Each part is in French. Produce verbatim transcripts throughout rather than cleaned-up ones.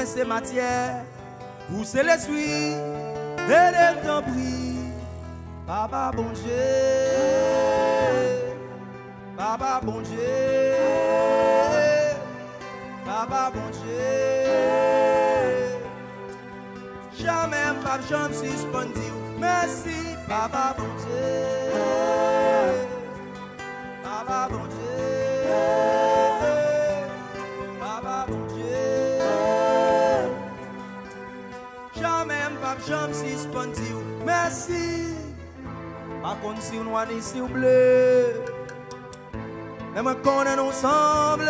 moi c'est matière, ou c'est l'esprit, et le temps prie. Papa bon Dieu, Papa bon Dieu, Papa bon Dieu. Jamais pas jamais suspendu. Merci, Papa bon Dieu, Papa bon Dieu, Papa bon Dieu. Jamais pas jamais suspendu. Merci. Par contre, si on noir ni si on bleu, même quand on est ensemble,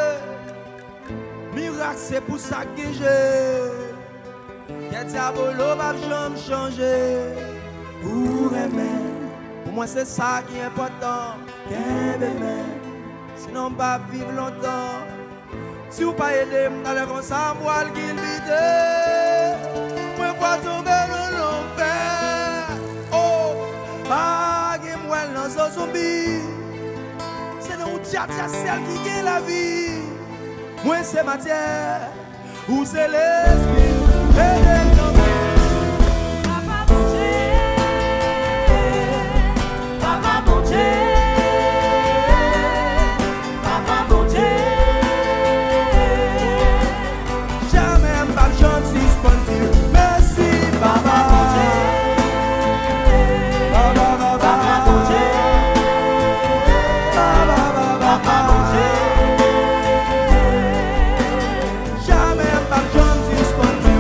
miracle c'est pour ça que j'ai. Qu'est-ce que l'eau va jamais changer? Pour aimer, pour moi c'est ça qui est important. Qu'un bébé, sinon pas vivre longtemps. Si vous pas aider, vous allez comme ça, moi le guide vide. Moi pas tomber dans l'enfer. Oh, pas que moi lance un zombie. C'est dans le tcha tcha celle qui gagne la vie. Moi c'est matière, ou c'est l'esprit. Papa bon Dieu, Papa bon Dieu, Papa bon Dieu. Jamais pas jamais suspendu. Merci Papa bon Dieu, Papa Papa bon Dieu, Papa Papa bon Dieu. Jamais pas jamais suspendu.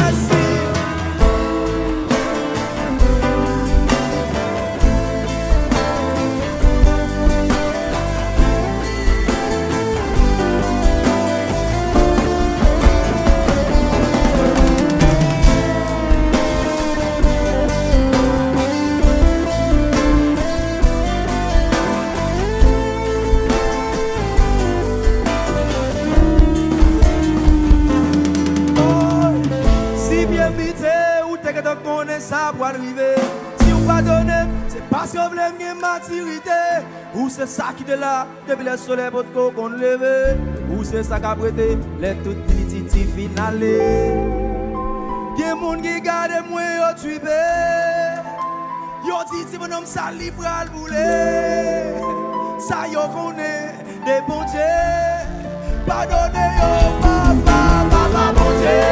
Ça pour arriver. Si vous pardonnez, c'est parce que vous voulez une maturité. Ou c'est ça qui est là, depuis le soleil pour qu'on lève. Ou c'est ça qui a prêté, les toutes petites finales. Il y a des gens qui gardent moi au tué. Yo dit si mon homme ça livre à le bouler. Ça yo connaît des bons dieux. Pardonnez yo papa, papa bon Dieu.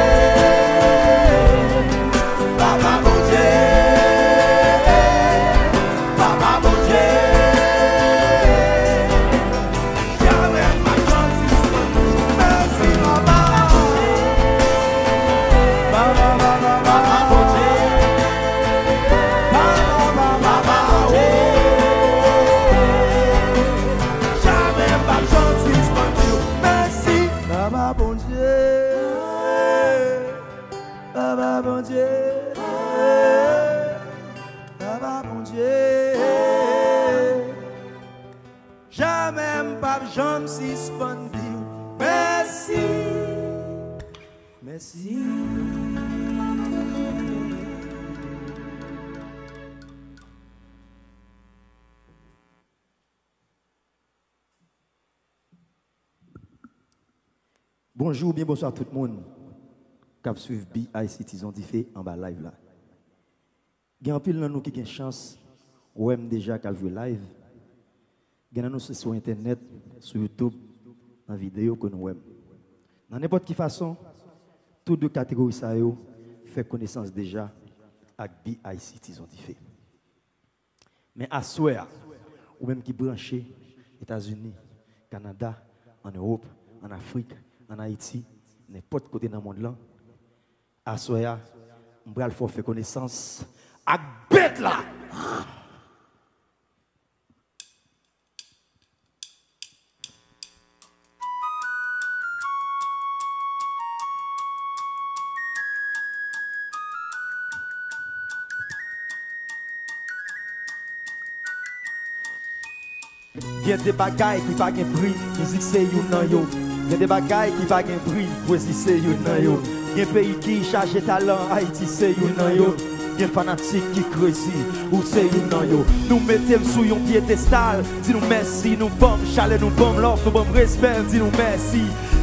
Papa bon Dieu, Papa bon Dieu. Jamais ma chance, merci Papa. Papa, Papa, Papa bon Dieu. Papa, Papa, Papa bon Dieu. Jamais ma chance, merci Papa bon Dieu. Papa bon Dieu. Papa bon Dieu, jamais pas jamais suspendu. Merci, merci. Bonjour, bien bonsoir tout le monde. Cap suivre B I Citizen diffé en bas live là. Il y a un pile de nous qui a une chance, ou même déjà qui a joué live. Il y a nous sur Internet, sur YouTube, en vidéo que nous aimons. Dans n'importe quelle façon, toutes deux catégories ça yo fait connaissance déjà avec B I Citizen diffé. Mais à soir, ou même qui branché États-Unis, Canada, en Europe, en Afrique, en Haïti, n'importe côté dans le monde là, à soir, on va faire connaissance avec bête là. Il y a des bagailles qui pas de prix, musique c'est you nan yo. Il y a des bagailles qui pas de prix, poésie c'est you nan yo. Il y a un pays qui charge talent, Haïti c'est you nan yo. Il y a un fanatique qui creuse, ou c'est you nan yo. Nous mettons sous un piédestal, dis nous merci, nous bombes, chalet nous bombes, l'offre nous bombes respect, dis nous merci.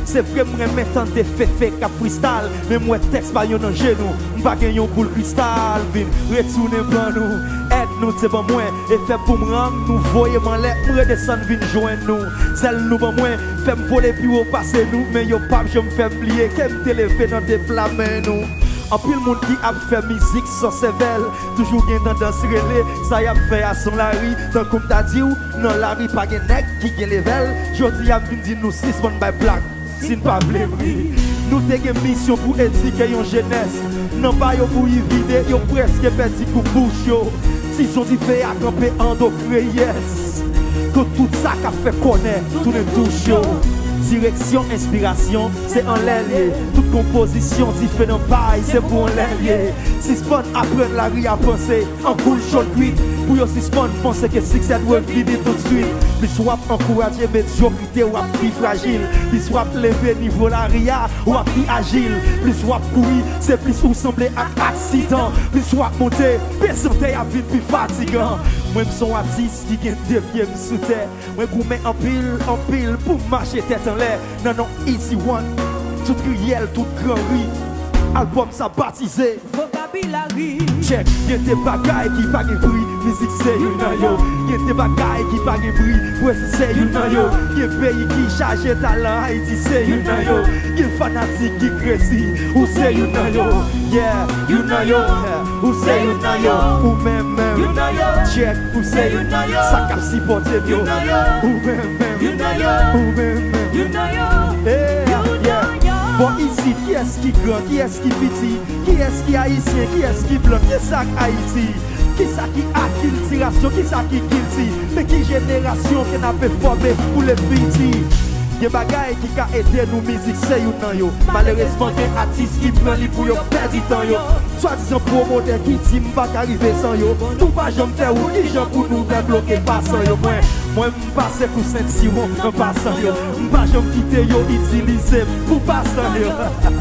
C'est vrai, moi, maintenant, des féfés qui freestyle. Mais moi, texte, pas yon en genou. M'pas gagner pour le cristal. Vin, retourner pour nous. Aide-nous, c'est pas moi. Et fait pour me rendre, nous voyons mon lait. Redescendre, vin joindre nous. Zèle nous, pas moi. Fait me voler plus haut, passer nous. Mais yo, pas, je me fais oublier. Qu'elle me lever dans des flammes, nous. En pile monde qui a fait musique sans cervelle, toujours bien tendance relais, ça y a fait à son lari, tant comme t'as dit ou, non la rue pas gen nèg qui gen level, jodi a vin di nous six bon by black, sin pas blébri. Nous te gen mission pour éduquer yon jeunesse, non pas yo pour y vider, yo presque perdu coup bouche yo. Si son dit fait à camper en do yes, que tout ça qu'a fait connaître, tout le touche yo. Direction, inspiration, c'est en l'ailier. Toute composition différente paille, c'est pour en l'ailier. Si spawn apprendre la vie à penser, en cool chaud cuit. Pour yo si spawn penser que succès doit vivre tout de suite. Puis soit encourager médiocrité ou à plus fragile. Puis soit lever niveau la ria ou à plus agile. Plus soit courir, c'est plus ou sembler à accident. Plus soit monter, patienter à vite plus fatigant. Moi je suis un artiste qui gagne deux pieds sous terre. Moi je mets en pile, en pile pour marcher tête en l'air. Non, non, easy one. Tout criel, tout grand riz. Album ça baptisé. Vocabulary. Check, y'a des bagailles qui pas de bruit. Musique c'est une yo. Y'a des bagailles qui pas de bruit. Ouais, c'est une yo. Y'a pays qui charge talent. Haïti c'est une yo. Y'a fanatique qui crécit. Ou c'est une yo. Yeah, you know yo. Ou c'est une yo. Ou même même. You know yo. Check, ou c'est une yo. Ça cap si porte yo. You know yo. Ou même même. You know yo. Ou même même. You know yo. Yeah, You yeah. know yo. Bon ici, qui est-ce qui grand, qui est-ce qui petit, qui est-ce qui haïtien, qui est-ce qui blanc, qui est-ce qui Haïti, qui est-ce qui acculturation, qui est-ce qui guilty, mais qui génération qui n'a pas formé pour les petits. Des bagailles qui a aidé nous musique c'est you nan yo. Malheureusement des artistes qui prennent pour yo perdre du temps yo. Soit disant promoteur qui dit m'pas arriver sans yo. Nous pas jamais faire ou qui gens pour nous débloquer passant yo. Moi moi m'passe pour Saint-Simon en passant yo. M'pas jamais quitter yo utiliser pour passant yo.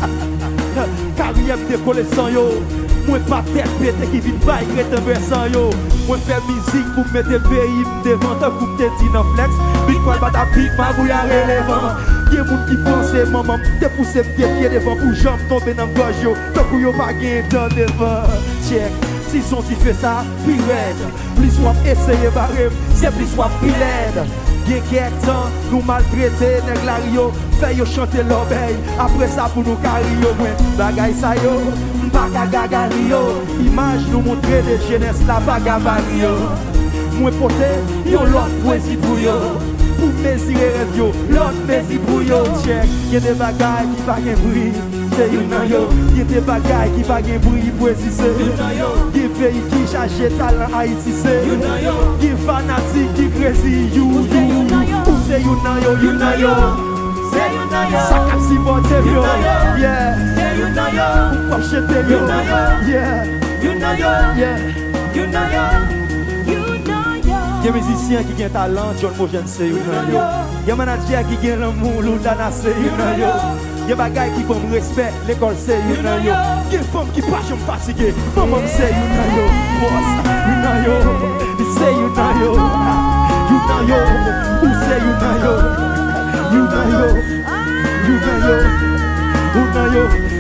Carrière décoller sans yo. Moi pas tête pété qui vient pas écrire versant yo. Moi faire musique pour mettre des pays devant ta coupe de dit dans flex. Big quoi pas ta big ma bouille à relevant. Y'a moun qui pense maman te pousser tes pieds devant pour jambe tomber dans gorge yo. Tant que yo pas gain dans devant. Check. Si son tu fais ça, plus raide. Plus soit essayer barrem, c'est plus soit plus laide. Y'a quelques temps, nous maltraiter nèg la rio. Fait yo chanter l'obéi. Après ça pour nous carry yo. Moi bagay sa yo. Pas qu'à gagari yo. Image nous montrer des jeunesse la bagavari yo. Moi poté, yo l'autre poésie pour yo. Pour mesurer rêve yo, l'autre mesure pour yo. Check, y'a des bagailles qui pas gen bruit. C'est you nan yo. Y'a des bagailles qui pas gen bruit. Poésie c'est you nan yo. Y'a pays qui charge talent Haïti c'est you nan yo. Y'a fanatique qui crazy you you you. C'est you nan yo, you nan yo. Say you know yo. Ça cap si porte yo. Yeah. Say you know yo. Pour acheter yo. Yeah. You know yo. Yeah. You know yo. You know yo. Y'a musicien qui a talent, John Mogen c'est you nan yo. Y'a manager qui a l'amour, Loudana c'est you nan yo. Y'a bagay qui bon respect, l'école c'est you nan yo. Y'a femme qui pas jamais fatiguée, maman c'est you nan yo. Boss, you nan yo. C'est you nan yo. You nan yo. Who say you nan yo? You know yo, you know yo, you know yo.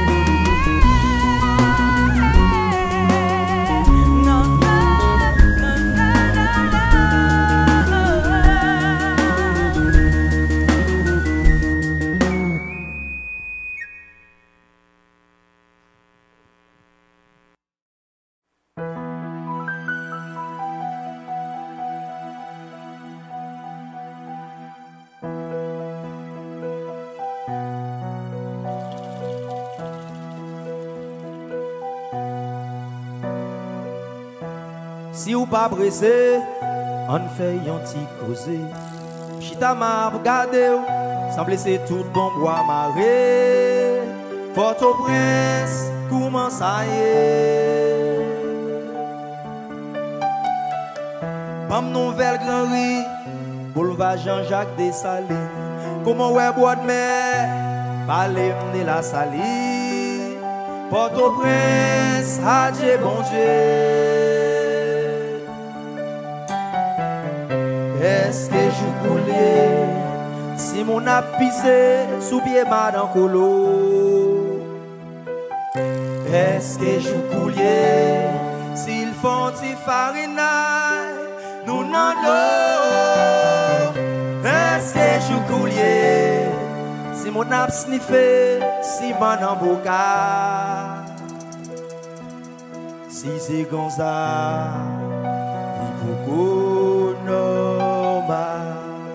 Si ou pas pressé, on fait yon ti causé. Chita m'a regardé, semble c'est tout bon bois maré. Port-au-Prince, comment ça y est? Bam nouvelle grand riz, boulevard Jean-Jacques Dessalines. Comment ouais bois de mer, parler m'ne la salie. Port-au-Prince, adieu bon Dieu. Est-ce que je voulais Si mon a pissé sous pied madame colo. Est-ce que je coulier s'ils font si farina nous n'en l'eau. Est-ce que je coulier si mon a sniffé si mon en boca. Si c'est comme ça il faut normal.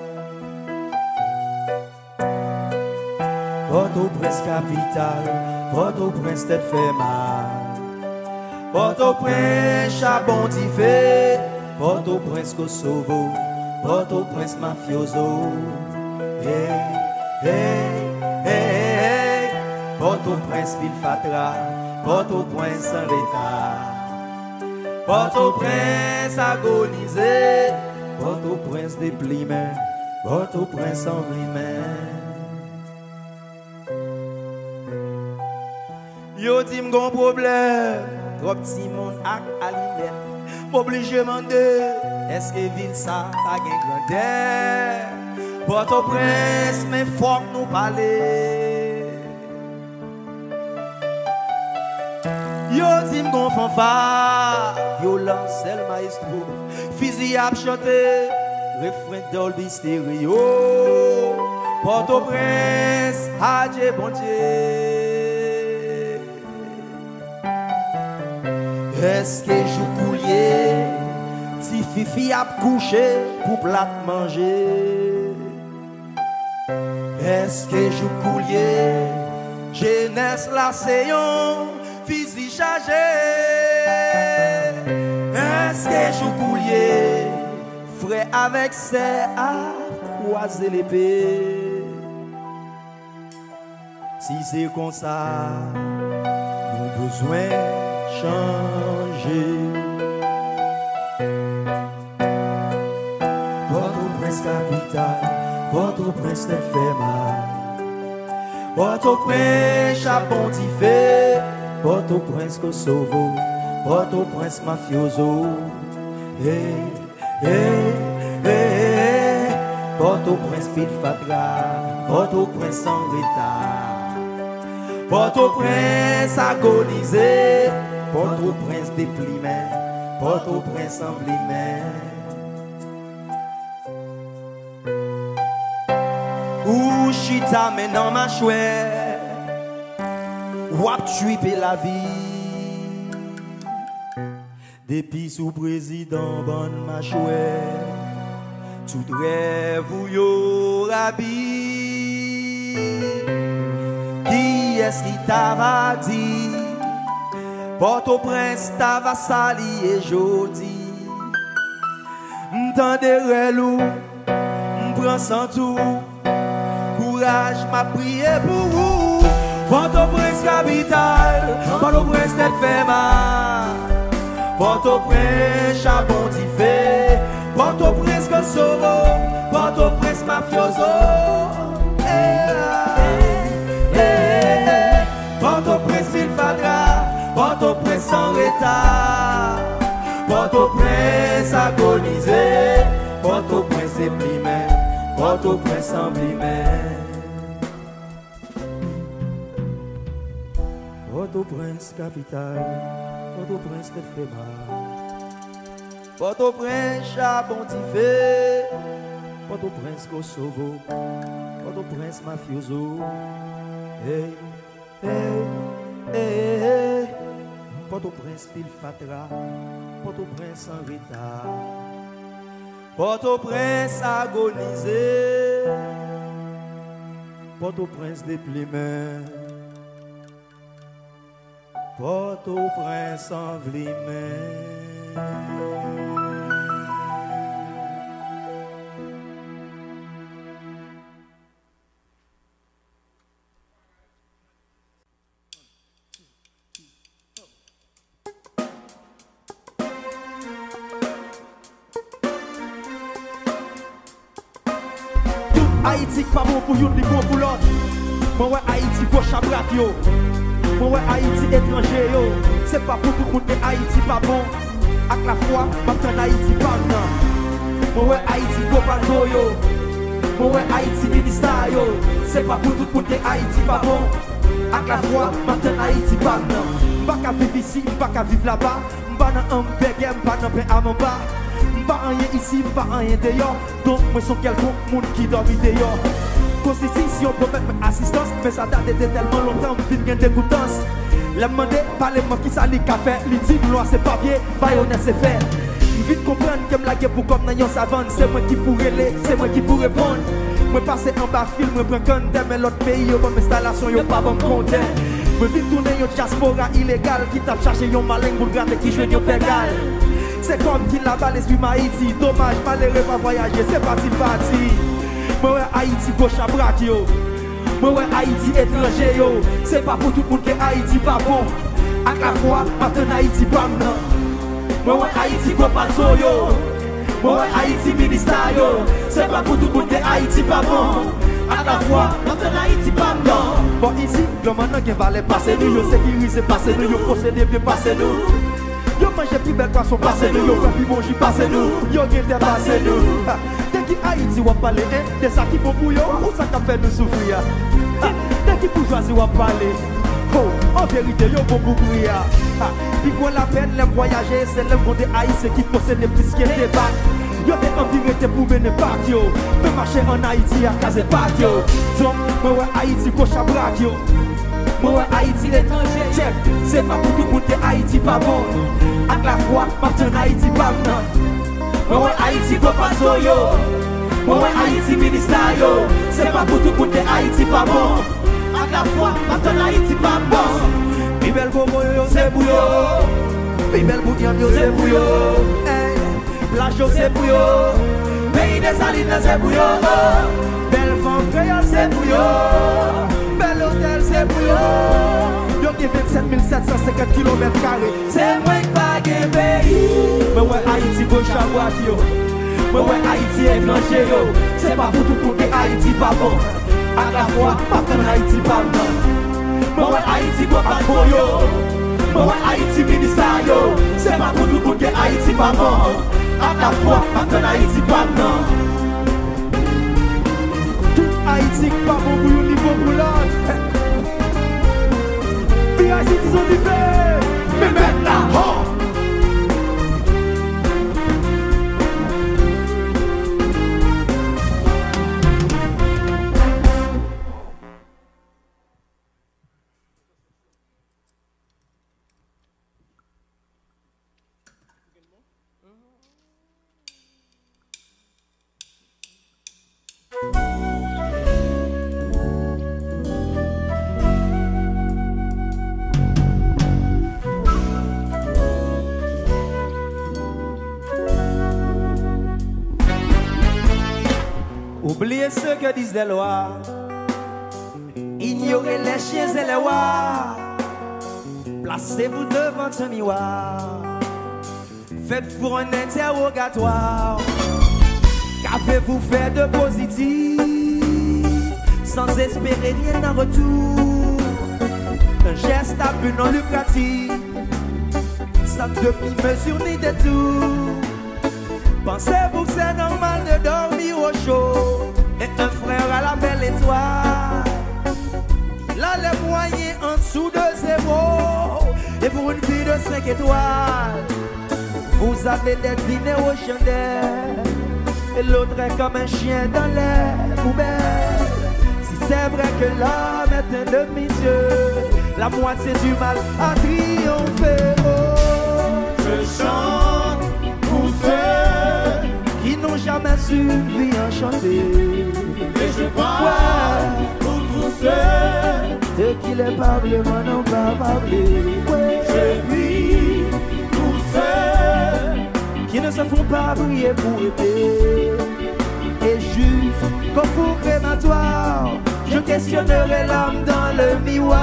Port-au-Prince capitale, Port-au-Prince tête fait mal. Port-au-Prince charbon fait, Port-au-Prince Kosovo, Port-au-Prince mafioso. Hey, hey, hey, hey. Port-au-Prince ville fatra, Port-au-Prince en l'état. Port-au-Prince agonisé, Port-au-Prince déplimé, Port-au-Prince envlimé. Yo di m'gon problème, trop petit monde ak aliment. M'oblige demander, est-ce que ville ça a gen grandeur? Port-au-Prince, mais faut que nous parler. Yo di m'gon fanfare, violence c'est le maestro. Fusil à chanter, refrain Dolby Stereo. Port-au-Prince, adieu bon Dieu. Est-ce que je coulier, si fifi a couché pour plat manger? Est-ce que je coulier, jeunesse la séance, fusil chargé? Est-ce que je coulier, frère avec ses à croiser l'épée? Si c'est comme ça, nous besoin changer. Port-au-Prince capitale, Port-au-Prince te fait mal. Port-au-Prince charbon fait, Port-au-Prince Kosovo, Port-au-Prince mafioso. Hey, hey, hey. Port-au-Prince ville fatra, Port-au-Prince en retard. Port-au-Prince agonisé, Port-au-Prince déplimé, Port-au-Prince emblimé. Ou chita maintenant ma chouette, wap tuipe la vie. Depuis sous président bon ma chouette, tout rêve ou yo rabi. Qui est-ce qui t'ava dit? Port-au-Prince t'ava sali et jodi. M'tendez relou, m'prend sans tout. Courage m'a prié pour vous. Port-au-Prince capitale, Port-au-Prince tête fait mal. Port-au-Prince charbon fait, Port-au-Prince Kosovo, Port-au-Prince mafioso. Port-au-Prince ville fatra, Port-au-Prince en retard. Port-au-Prince agonisé, Port-au-Prince déplimé, Port-au-Prince emblimé. Port-au-Prince capitale, Port-au-Prince te fait mal. Port-au-Prince charbon fait, Port-au-Prince Kosovo, Port-au-Prince mafioso. Hey. Hey, hey, hey. Port-au-Prince ville fatra, Port-au-Prince en retard. Port-au-Prince agonisé, Port-au-Prince déplimé, Port-au-Prince envlimé. Haïti pas bon pour yon, li bon pour l'autre. Moi ouais Haïti gauche à brat yo. Moi ouais Haïti étranger yo. C'est pas pour tout le monde que Haïti pas bon. Avec la foi, m'attend Haïti pas non. Moi ouais Haïti go pas yo. Moi ouais Haïti ministère yo. C'est pas pour tout le monde que Haïti pas bon. Avec la foi, maintenant Haïti pas non. Pas qu'à vivre ici, pas qu'à vivre là-bas. Pas dans un péguem, pas dans un pain à mon bas. Pas rien ici, pas rien dehors. Donc moi sont quelqu'un monde qui dort dehors. Constitution pour mettre assistance, mais ça date tellement longtemps, je viens de dégoûtance. Les demander, parlez-moi qui ça les café, les dit loi c'est papier, baïonnet c'est fait. Vite comprendre que la guerre pour comme dans savane, c'est moi qui pourrais les, c'est moi qui pourrais répondre. Moi passer en bas film, moi prends compte, mais l'autre pays, yo comme installation, yo pas bon compte. Moi vite tourner yon diaspora illégal, qui tape chercher yon malin pour garder qui joue yon pégal. C'est comme qui la balle l'esprit Haïti, dommage, malheureux pas voyager, c'est parti parti. Moi ouais Haïti gauche à braque yo. Moi ouais Haïti étranger yo. C'est pas pour tout le monde que Haïti pas bon. À la fois, maintenant Haïti pas non. Moi ouais Haïti go pas yo. Moi ouais Haïti ministère yo. C'est pas pour tout le monde que Haïti pas bon. À la fois, maintenant Haïti pas non. Bon ici, le maintenant qui va les passer nous, yo sécuriser passer nous, yo procéder bien passer nous. Yo mange plus belle poisson passer nous, yo plus bon j'y passer nous, yo gagne passer nous. Dès qui Haïti va parler, de ça qui bon pour yo, ou ça qui fait nous souffrir. Dès qui bourgeoisie va parler, oh, en vérité yo bon pour courir. Puis quoi la peine, les voyager, c'est les monde Haïti qui possède les plus qui débat. Yo t'es envie de pour mener pas yo, peut marcher en Haïti à caser pas yo. Donc, moi ouais Haïti gauche à braque yo. Moi ouais Haïti l'étranger, check, c'est pas pour tout le monde que Haïti pas bon. À la fois, maintenant Haïti pas non. Moi ouais Haïti go pas yo. Moi ouais Haïti ministère yo. C'est pas pour tout le monde que Haïti pas bon. À la fois, maintenant Haïti pas bon. Plus belle bobo yo, c'est pour yo. Plus belle bouillon yo, c'est pour yo. Plage yo, c'est pour yo. Pays des salines, c'est pour yo. Belle femme créole, c'est pour yo. Bel hôtel, c'est pour yo. Yo qui vingt-sept mille sept cent cinquante kilomètres carrés. C'est moi qui pas de pays. Mais ouais, Haïti gauche à droite yo. Mais ouais, Haïti étranger yo. C'est pas pour tout pour que Haïti pas bon. À la fois, pas comme Haïti pas bon. Mais ouais, Haïti go pas trop yo. Mais ouais, Haïti ministère yo. C'est pas pour tout pour que Haïti pas bon. À la fois, pas comme Haïti pas bon. Haïti pas bon pour le niveau pour l'autre. Puis Haïti ils ont dit mais maintenant oh. Oubliez ce que disent les lois, ignorez les chiens et les rois, placez-vous devant un miroir, faites-vous un interrogatoire, qu'avez-vous fait de positif, sans espérer rien en retour, un geste à but non lucratif, sans demi-mesure ni détour. Pensez-vous que c'est normal de dormir au chaud et un frère à la belle étoile? Il a les moyens en dessous de zéro et pour une vie de cinq étoiles, vous avez des dîners aux chandelles et l'autre est comme un chien dans les poubelles. Si c'est vrai que l'homme est un demi-dieu, la moitié du mal a triomphé. Oh, je chante pour ceux qui n'ont jamais su bien chanter. Et je parle ouais. Pour tous ceux de qui les parlements n'ont pas parlé. Ouais. Je prie pour ceux qui ne se font pas prier pour aider. Et juste comme pour crématoire, je questionnerai l'âme dans le miroir.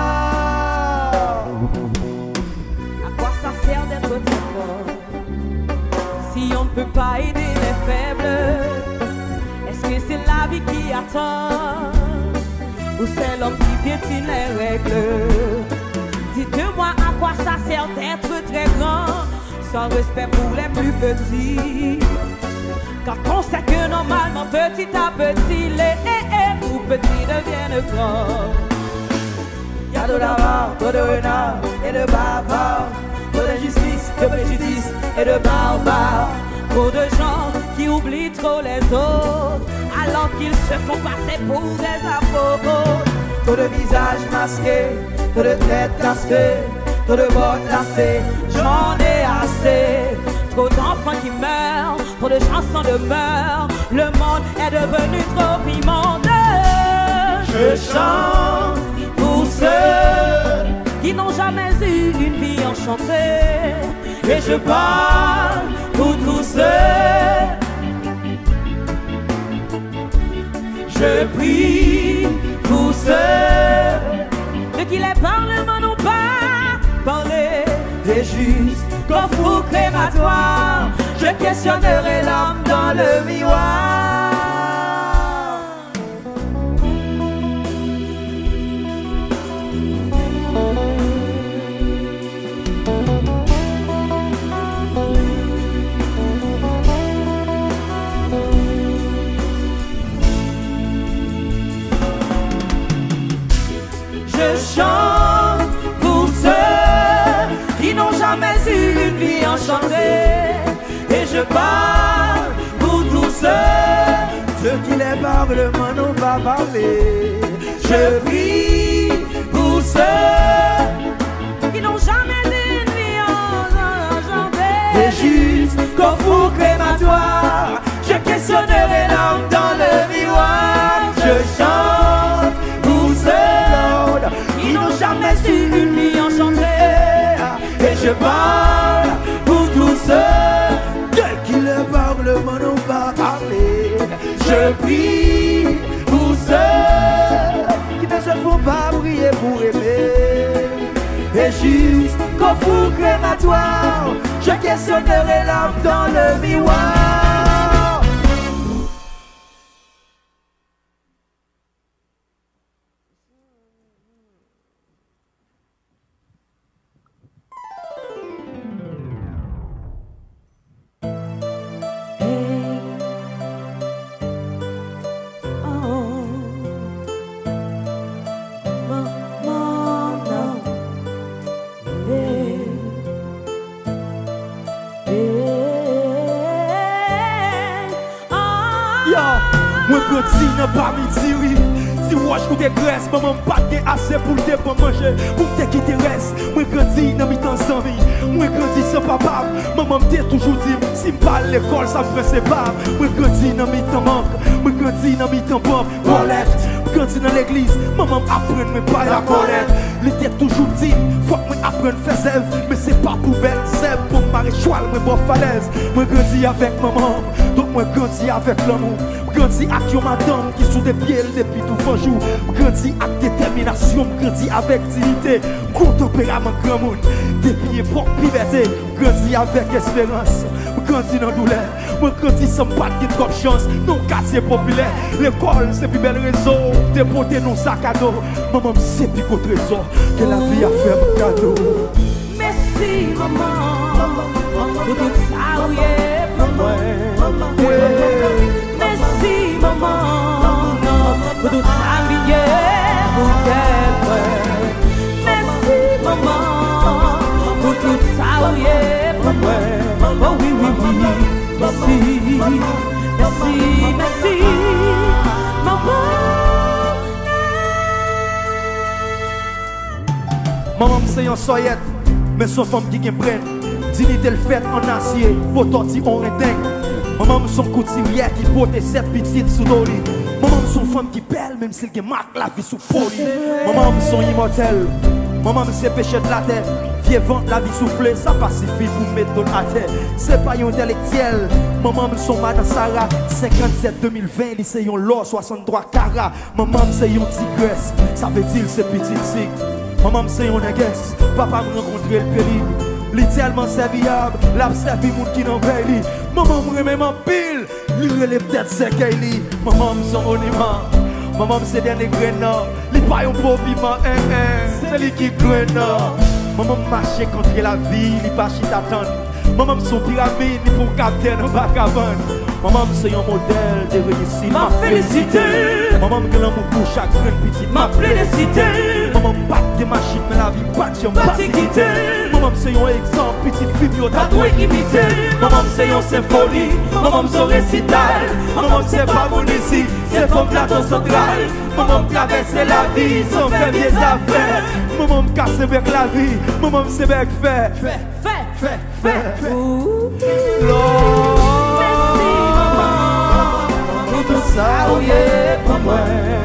À quoi ça sert d'être très fort si on ne peut pas aider les faibles? Est-ce que c'est la vie qui attend ou c'est l'homme qui piétine les règles? Dites-moi à quoi ça sert d'être très grand sans respect pour les plus petits. Quand on sait que normalement petit à petit les tout petits deviennent grands. Y a de l'avare, trop de renards et de bavards, trop d'injustice, de préjudice et de barbares. Trop de gens qui oublient trop les autres, alors qu'ils se font passer pour des apôtres. Trop de visages masqués, trop de têtes cassées, trop de bottes lacées, j'en ai assez. Trop d'enfants qui meurent, trop de chansons de meurtre, le monde est devenu trop immonde. Je chante pour ceux qui n'ont jamais eu une vie enchantée, et je parle pour tous ceux. Je prie pour ceux de qui les parlements n'ont pas parlé. Et juste qu'au fou crématoire, je questionnerai l'homme dans le miroir. Je chante pour ceux qui n'ont jamais eu une vie enchantée, et je parle pour tous ceux, ceux qui les parlements n'ont pas parlé. Je prie pour ceux qui n'ont jamais eu une vie enchantée, et juste qu'au four crématoire, je questionnerai l'homme dans le miroir. Je chante pour ceux qui n'ont jamais eu une vie enchantée, et je parle pour tous ceux qui le parlement n'ont pas parlé. Je prie pour ceux qui ne se font pas prier pour aimer, et juste qu'au four crématoire, je questionnerai l'âme dans le miroir. Moi grandi dans pas midi, oui. Si moi je goûte graisse, maman pas assez pour te pour manger, pour te qui te reste. Moi grandi dans mi temps sans vie. Moi grandi sans papa. Maman m't'a toujours dit, si m'pas l'école, ça me fait c'est pas. Moi grandi dans mi temps manque. Moi grandi dans mi temps pompe. Bolette. Grandi dans l'église, maman m'apprenne mais pas la connaître. L'été toujours dit, faut que moi apprenne faire sève, mais c'est pas poubelle, c'est pour maréchal, mais bon falaise. Moi grandi avec maman, donc moi grandi avec l'amour. Grandi avec une madame qui sous des pieds depuis tout fin jour. Grandi avec détermination, grandi avec dignité. Gros tempérament grand monde, depuis époque liberté. Grandi avec espérance, grandi dans douleur. Moi grandi sans pas de trop chance, non quartier populaire. L'école c'est plus bel réseau, déporter non sac à dos. Maman c'est plus qu'au trésor, que la vie a fait mon cadeau. Merci maman, pour tout ça oui pour moi. Merci maman, pour tout ça oui pour tes. Merci maman, pour tout ça oui pour moi. Oh oui oui oui, merci, merci, merci maman. Maman c'est un soyette, mais son femme qui prenne. Dignité le fait en acier, faut torti on redingue. Maman son couturière qui porte sept petites sous l'oli. Maman son femme qui pèle même s'il marque la vie sous folie. Maman son immortel, maman c'est péché de la terre. Vieux vent la vie soufflée, ça pacifie pour mettre dans la terre. C'est pas un intellectuel, maman son madame Sarah. Cinquante-sept deux mille vingt, lycée yon l'or soixante-trois carats. Maman c'est une tigresse, ça veut dire c'est petit tigre. Maman c'est une négresse, papa me rencontrer le pénible. Littéralement serviable, la servi moun qui n'en paye. Maman me remet en pile, il relève peut-être c'est qu'elle. Maman me son monument, maman me c'est dernier grenat. Li pas un beau piment, hein hein, c'est lui qui grenat. Maman me marche contre la vie, li pas chita attendre. Maman me son pyramide, li pour capitaine en vagabond. Maman, c'est un modèle de réussite. Ma félicité. Maman, que l'amour pour chaque grande petite. Ma félicité. Maman, pas de machine, mais la vie, pas de chien, pas de quitter. Maman, c'est un exemple, petite fille, yo, t'as tout imité. Maman, c'est un symphonie. Maman, c'est un récital. Maman, c'est pas mon ici, c'est comme plateau central. Maman, traverse la vie sans faire des affaires. Maman, casse avec la vie. Maman, c'est avec fait. Fait, fait, Fait, fait, fait. Lord. Tout ça, oui, pour moi.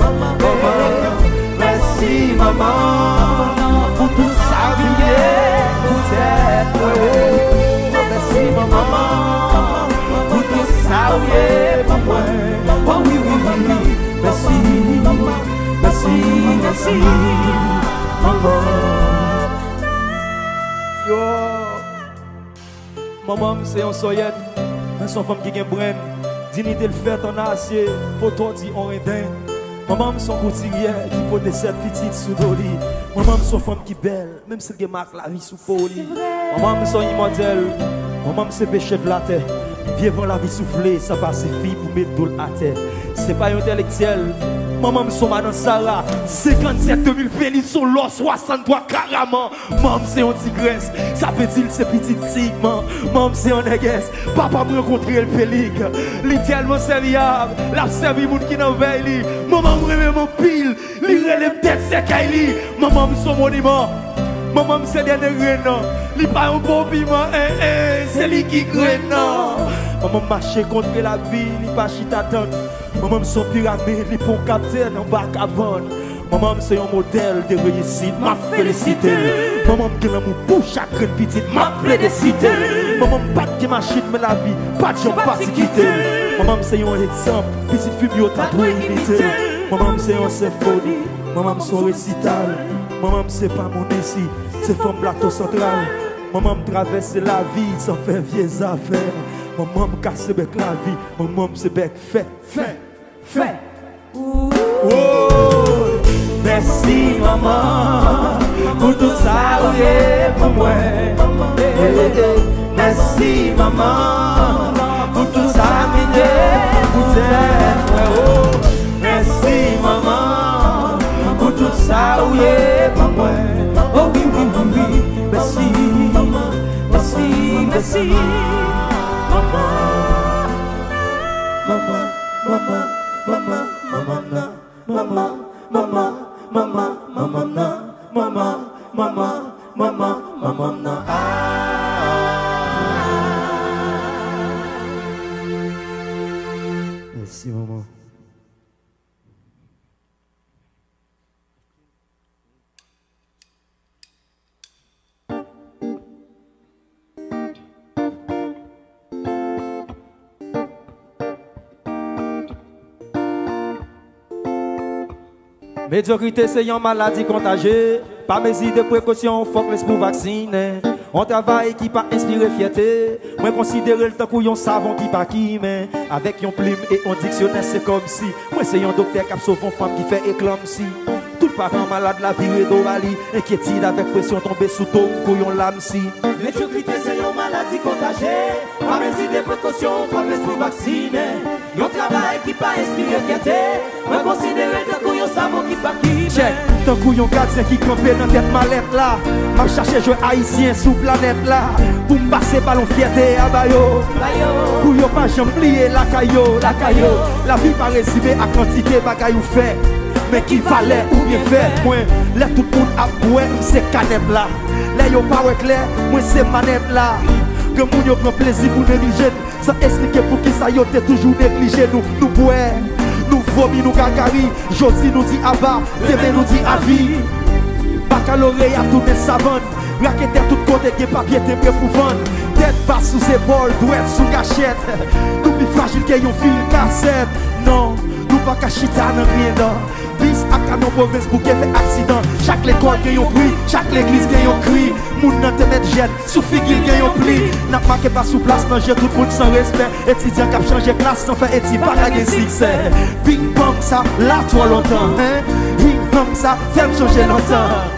Merci, maman, pour tout ça, oui, pour être. Merci, maman, pour tout ça, oui, pour moi. Oh oui, oui, oui, oui. Merci, merci, merci, maman. Yo, maman, c'est un soyette, un son femme qui a un brin. Dignité le fait en acier, pour toi dit on redin. Maman son couturière qui porte des sept petites sous doli. Maman son femme qui belle, même si elle marque la vie sous poli. Maman son immortel, maman c'est péché de la terre. Vivant la vie soufflée, ça passe vie pour mettre tout à terre. C'est pas intellectuel. Maman son madame Sarah, cinquante-sept mille pénis sur l'or, soixante-trois carrément. Maman c'est un tigresse, ça veut dire c'est petit segment. Maman c'est un négresse, papa me rencontrer le pélique. Littéralement serviable, la servi moun qui n'en veille. Maman me remet mon pile, li relève tête c'est Kaili. Maman son monument, maman c'est dernier renan. Li pas un bon piment, eh eh, c'est lui qui graine. Maman marche contre la vie, li pas chita donne. Maman son pyramide, li pon capitaine en bas cabane. Maman c'est un modèle de réussite, ma félicité. Maman qui l'amour pour chaque petite, ma félicité. Maman pas de machine mais la vie, pas de gens pas de quitter. Maman c'est un exemple, petite fille yo t'as tout imité. Maman c'est un symphonie, maman son récital. Maman c'est pas mon ici, c'est femme plateau central. Maman traverse la vie sans faire vieilles affaires. Maman me casse avec la vie, maman c'est bec fait, fait, fait. Oh, merci maman, pour tout ça, oui, pour moi. Merci maman, pour tout ça, pour être. Merci maman, pour tout ça, oui, pour moi. Oh oui, oui, oui, oui. Merci, merci, merci. Maman, maman, maman, maman, maman, maman, maman, maman, maman, maman, maman, maman, maman, merci maman. Médiocrité, c'est une maladie contagieuse. Pas mesure de précaution, faut que l'esprit vacciner. On travaille qui pas inspiré fierté. Moi, considérer le temps qu'on savon qui pas qui, mais avec une plume et un dictionnaire, c'est comme si. Moi, c'est un docteur qui a sauvé une femme qui fait éclampsie. Tout parent malade, la vie d'Ovalie. Inquiétude avec pression tombée sous ton couillon lame si. Médiocrité, c'est une maladie contagieuse. Pas mesure de précaution, faut que l'esprit vacciner. On travaille qui pas inspiré fierté. Moi, considérer le temps qu'on savon qui pas qui. Check, tant couillon gardien qui campait dans tête mallette là. M'a cherché jouer haïtien sous planète là. Pour me passer ballon fierté à Bayo. Couillon pas jamais plier la caillou, la caillou. La vie pas résumée à quantité bagaille ou fait. Mais qui fallait ou bien fait. Moi, là tout le monde a boué, c'est canette là. Là yo pas clair, moi c'est manette là. Que moun yo prend plaisir pour négliger. Sans expliquer pour qui ça yo t'es toujours négligé. Nous, nous boué, nous vomi, nous gagari. Josie nous dit à bas, demain nous dit à vie. Baccalauréat à tourner savane. Raquette tout côté qui papier t'es prêt pour vendre. Tête basse sous épaule, douette sous gâchette. Nous plus fragile qu'il y a un fil cassette. Non, nous pas cachita dans rien non. Bis à canon province pour qu'il fait accident. Chaque école gagne un prix, chaque l'église gagne un cri. Moun nan te met jet, sous figure gagne un pli. N'a pas que pas sous place, manger tout le monde sans respect. Étudiant qui a changé classe sans faire étude, pas gagner succès. Bing bang ça, là trop longtemps. Hein? Bing bang ça, fait me changer longtemps.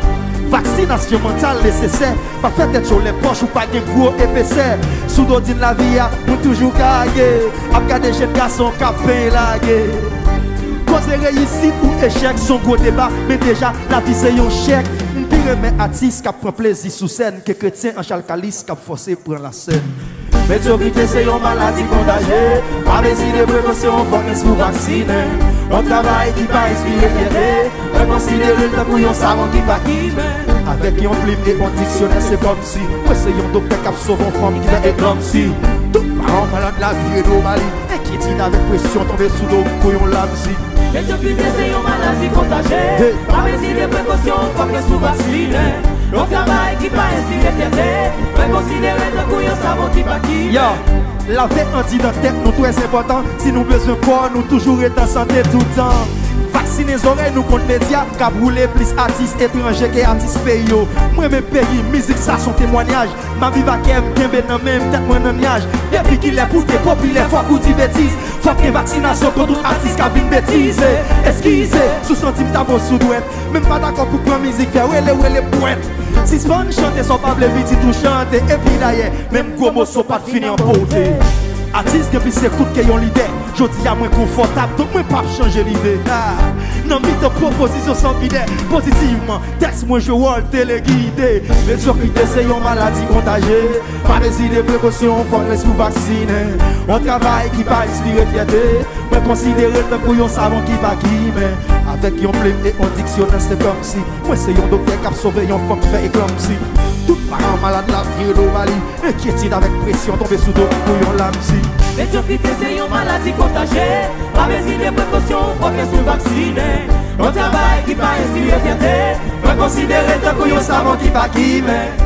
Vaccination mentale nécessaire. Pas faire tête sur les poches ou pas de gros épaisseur. Sous d'ordine la vie, pour toujours gagner. Après des jeunes garçons qui ont lagué. Cause réussite ou échec, son gros débat. Mais déjà, la vie c'est un chèque. Une pire mais artiste qui prend plaisir sous scène. Que chrétien en chalcalis qui a forcé prendre la scène. Médiocrité c'est une maladie contagieuse. Pas besoin de précaution, faut qu'on soit vacciné. On travaille qui pas inspiré fierté. On considère le temps pour un savant qui va qui. Avec un plume et un dictionnaire, c'est comme si moi c'est un docteur qui sauve une femme qui va être comme si tout parent malade la vie est normale. Inquiétude avec pression tombée sous l'eau pour un lame si. Médiocrité c'est une maladie contagieuse. Pas besoin de précaution, faut qu'on soit vacciné. On travaille qui pas inspiré fierté. On considère le temps pour un savant qui va qui. La vie antidentaire nous très important. Si nous besoin corps, nous toujours être en santé tout le temps. Vacciner les oreilles, nous contre médias. Cap rouler plus artistes étrangers que artistes pays. Moi-même pays, musique, ça son témoignage. Ma vie va qu'elle me dans même tête moi dans nuage. Depuis qu'il est pour tes populaires, faut qu'on dit bêtises. Faut que vaccination contre tout artiste qui a une bêtise. Excusez, sous centime t'as sous douette. Même pas d'accord pour prendre musique, faire ouais les ouais les poètes. Si ce bon chanter, sont pas les vite tout chanter. Et puis d'ailleurs, même gros mots sont pas finis en beauté. Artiste qui s'écoute qui ont l'idée. Je dis à moins confortable, donc moi pas changer l'idée. Ah, non, mais de proposition sans bidet. Positivement, texte moi je vois le téléguidé. Médiocrité c'est une maladie contagieuse. Pas des idées précautions, faut rester sous vacciné. On travaille qui pas inspiré fierté. Mais considérer le temps pour un savant qui va qui. Mais avec un plume et un dictionnaire, c'est comme si moi c'est un docteur qui a sauvé un femme qui fait comme si. Tout parent malade la vie de Mali. Inquiétude avec pression tombée sous l'eau pour un lame si. Médiocrité c'est une maladie contagieuse. Pas besoin de précaution, faut qu'on soit vacciné. On travaille qui pas inspiré fierté. On considère le temps pour un savant qui va qui.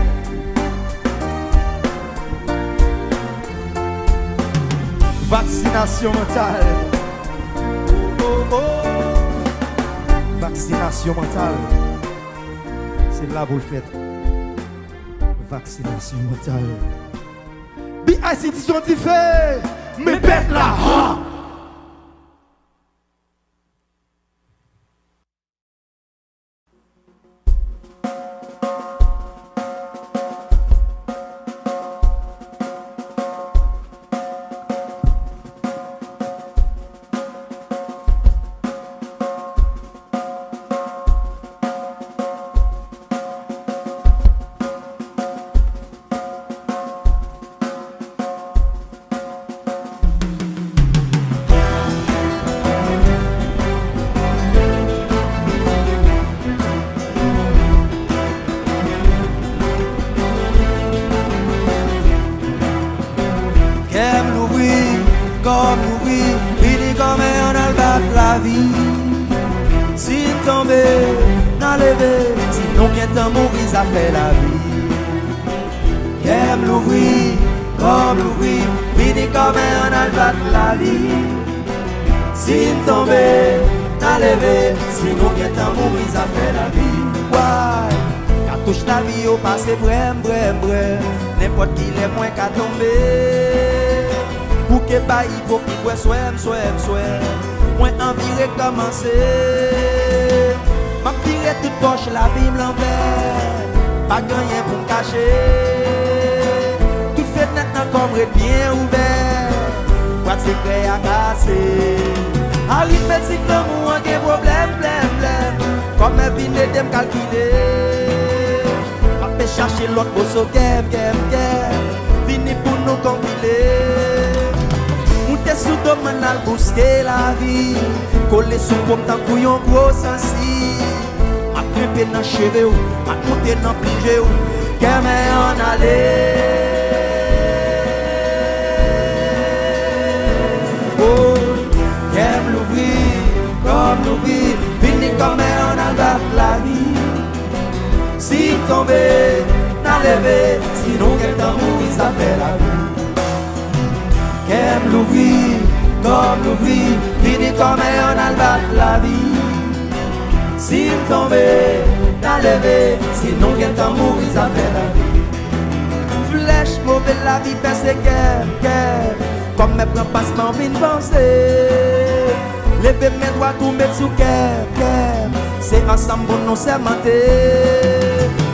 Vaccination mentale. Oh, oh, oh. Vaccination mentale. C'est là vous le faites. Vaccination mentale. B I C T sont différents. Mais bête là. Ha! Comme mourir, fini comme un albat la vie. Si tomber, n'en lever, sinon bientôt mourir, ça fait la vie. Qu'aime l'ouvrir, comme l'ouvrir, fini comme un albat la vie. Si tomber, n'en lever, sinon bientôt mourir, ça fait la vie. Ouais, quand touche la vie au passé, brem, brem, brem, n'importe qui l'est moins qu'à tomber. Pour que pas hypocrite, ouais, soem, soem, soem. Moi, envie recommencer. Ma pire toute poche, la vie me l'envers. Pas gagné pour me cacher. Tout fait maintenant comme bien ouvert. Quoi de secret à casser. Arithmétique, l'amour, un problème, blème, blème. Comme un vine, de me calculer. Ma fait chercher l'autre pour ce game, game, game. Vini pour nous compiler. T'es sous domaine à bousquer la vie. Coller sous pomme dans couillon gros sensi. Ma crêpe dans cheveux, ma monter dans pligé. Qu'aime en aller. Oh, qu'aime l'ouvrir, comme l'ouvrir. Fini comme on a la vie. Si tomber, n'en lever. Sinon qu'elle t'en mourir, ça fait la vie. Qu'aime l'ouvrir, comme l'ouvrir, fini comme un albat la vie. Si me tomber, t'as levé, sinon qu'elle t'en mourir, ça fait la vie. Flèche, mauvais la vie, perséquer, qu'aime, comme mes plans passement, vine penser. Lever mes doigts, tout mettre sous qu'aime, qu'aime, c'est ensemble pour nous sermenter.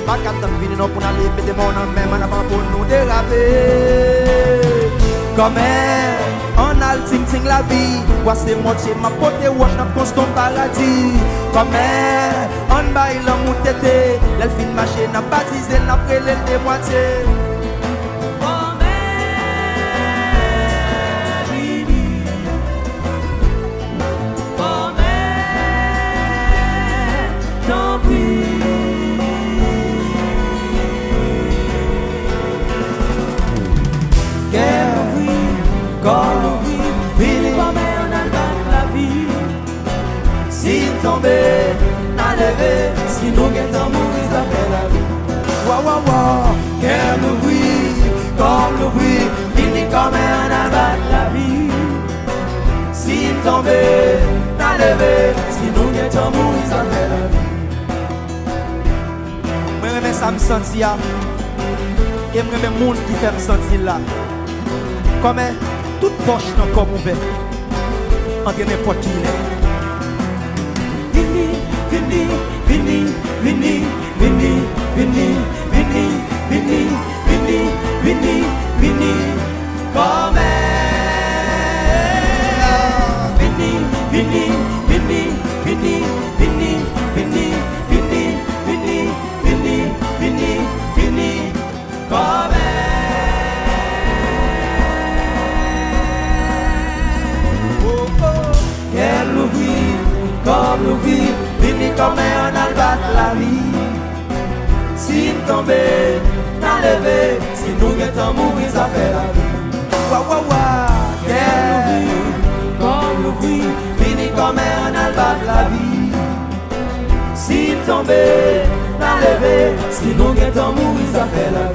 Pas qu'à t'en venir non pour aller péter mon nom même en avant pour nous déraper. Comme on a le ting ting la vie. Voici moitié ma pote wash n'a constant paradis. Comme on baille l'amour tété. L'elfine marché n'a baptisé n'a prélé de moitié. Tomber, n'a levé, si nous guettons mourir, ça fait la vie. Wa wa wa, cœur l'ouvrir, comme l'ouvrir, fini comme un abat la vie. Si tomber, n'a levé, si nous guettons mourir, ça fait la vie. Moi, je ça me sentir, et je me monde qui fait me sentir là. Comme toute poche dans le corps ouvert, entre n'importe qui est. Vini, vini, vini, vini, vini, vini, vini, vini, vini, vini, comme vini, vini, vini, vini, vini, vini, vini, vini, vini, vini, vini, comme oh oh, qu'elle l'oublie, comme l'oublie. Vini comme un albat la vie. Si tomber, n'a levé. Si nous guettons mourir, ça fait la vie. Wa wa wa, qu'elle comme l'ouvrir. Vini comme un albat la vie. Si tomber, n'a levé. Si nous guettons mourir, ça fait la vie.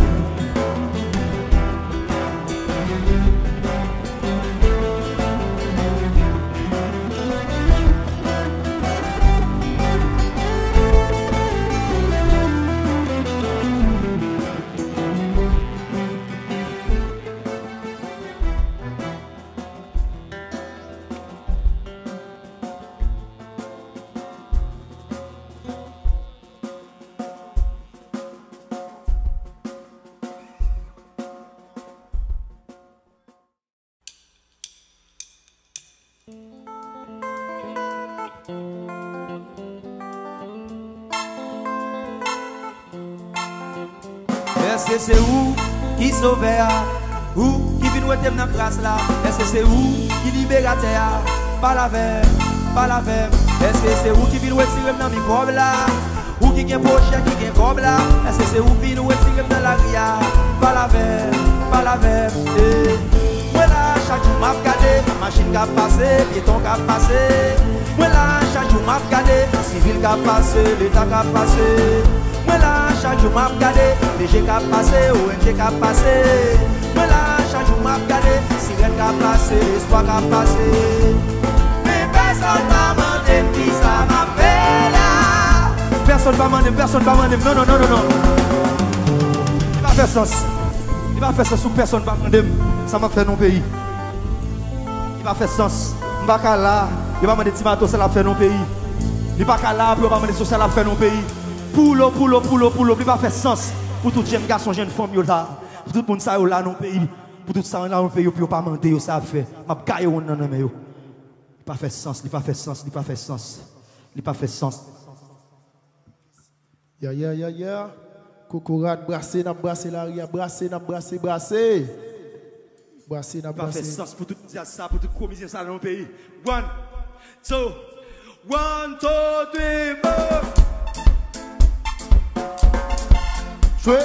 Est-ce que c'est où qui sauve, où qui vient nous dans la grâce là? Est-ce que c'est où qui libère terre? Pas la verre, pas la verre. Est-ce que c'est où qui vient nous retirer dans mes corps là? Où qui vient pocher, qui vient corps là? Est-ce que c'est où qui vient nous retirer dans la ria? Pas la verre, pas la verre. Moi là, chaque jour m'a regardé, machine qui a passé, piéton qui a passé. Moi là, chaque jour m'a regardé, civil qui a passé, l'état qui a passé. Moi là, chaque jour m'a regardé, D G qui a passé, O N G qui a passé. Moi là, chaque jour m'a regardé, sirène qui a passé, espoir qui a passé. Mais personne va demander qui ça m'a fait là. Personne va demander, personne va demander, non, non, non, non, non. Il va faire sens. Il va faire sens où personne va demander, ça m'a fait non pays. Il va faire sens. Il va pas là, il va demander Timato, ça l'a fait non pays. Il va pas là, il va demander ça l'a fait non pays. Poulo, poulo, poulo, poulo, il va faire sens pour tout jeune garçon, jeune femme là, pour tout le monde ça là dans le pays, pour tout ça là dans le pays, pour pas demander ça fait, m'a gaillé on nan mais yo. Il pas fait sens, il pas fait sens, il pas fait sens. Il pas fait sens. Ya ya ya ya. Cocorat brasser n'a brasser la ria, brasser n'a brasser brasser. Brasser n'a brasser. Il pas fait sens pour tout dire ça, pour tout commissaire ça dans le pays. One, two, one, two, three, four. Jouez.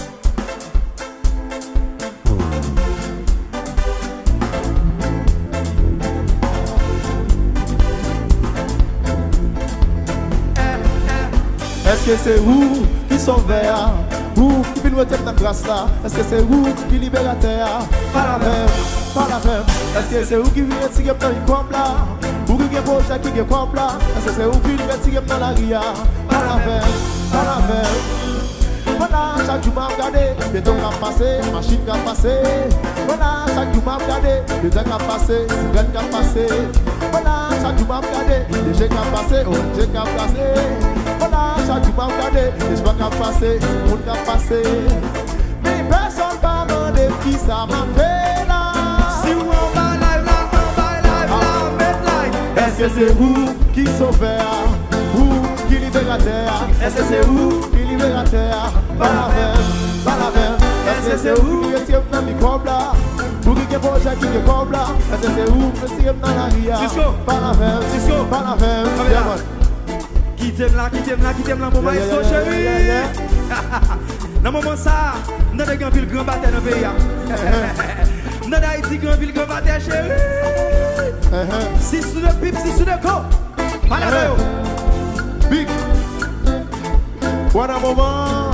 Est-ce que c'est où qui sont verts? Où qui vient nous mettre dans la grâce là? Est-ce que c'est où qui libère la terre? Pas la même, pas la même. Est-ce que c'est où qui vient tirer dans les combes là? Où qui vient poser qui vient combes là? Est-ce que c'est où qui vient tirer dans la ria? Pas la même, pas la même. Voilà, chaque jour m'a regardé, le temps a passé, machine a passé. Voilà, chaque jour m'a regardé, le temps a passé, le temps a passé. Voilà, chaque jour m'a regardé, le G a passé, oh G a passé. Voilà, chaque jour m'a regardé, et je vois qu'à passer, tout le monde a passé. Mais personne m'a demandé qui ça m'a fait là. Si vous en bas live là, en bas live là, mettre live. Est-ce que c'est vous qui sauvez, vous qui libérateur? Est-ce que c'est vous qui libérateur? Pas la même, pas la même. Est-ce que c'est vous qui retirez dans le microbe là? Vous qui êtes proche qui êtes comme là? Est-ce que c'est vous qui retirez dans la ria? Pas la même, pas la même. Qui t'aime là, qui t'aime là, qui t'aime là, maman, ils sont chéris. Dans le moment ça, nous avons un ville grand bataille dans le pays. Nous avons Haïti grand ville grand bataille chérie. Si sous le pipe, si sous le co. Pas la même. Big. What a moment.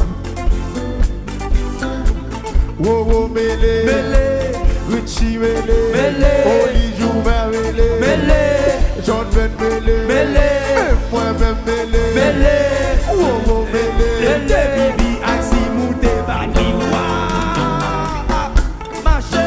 Wow, wow, mêlé. Mêlé. Richie mêlé. Mêlé. Oli Joubert mêlé. Mêlé. John Ben mêlé. Mêlé. Moi-même mêlé. Mêlé. Wow, wow, mêlé. Mêlé. Bibi, Axi, Mouté, Bani, marché.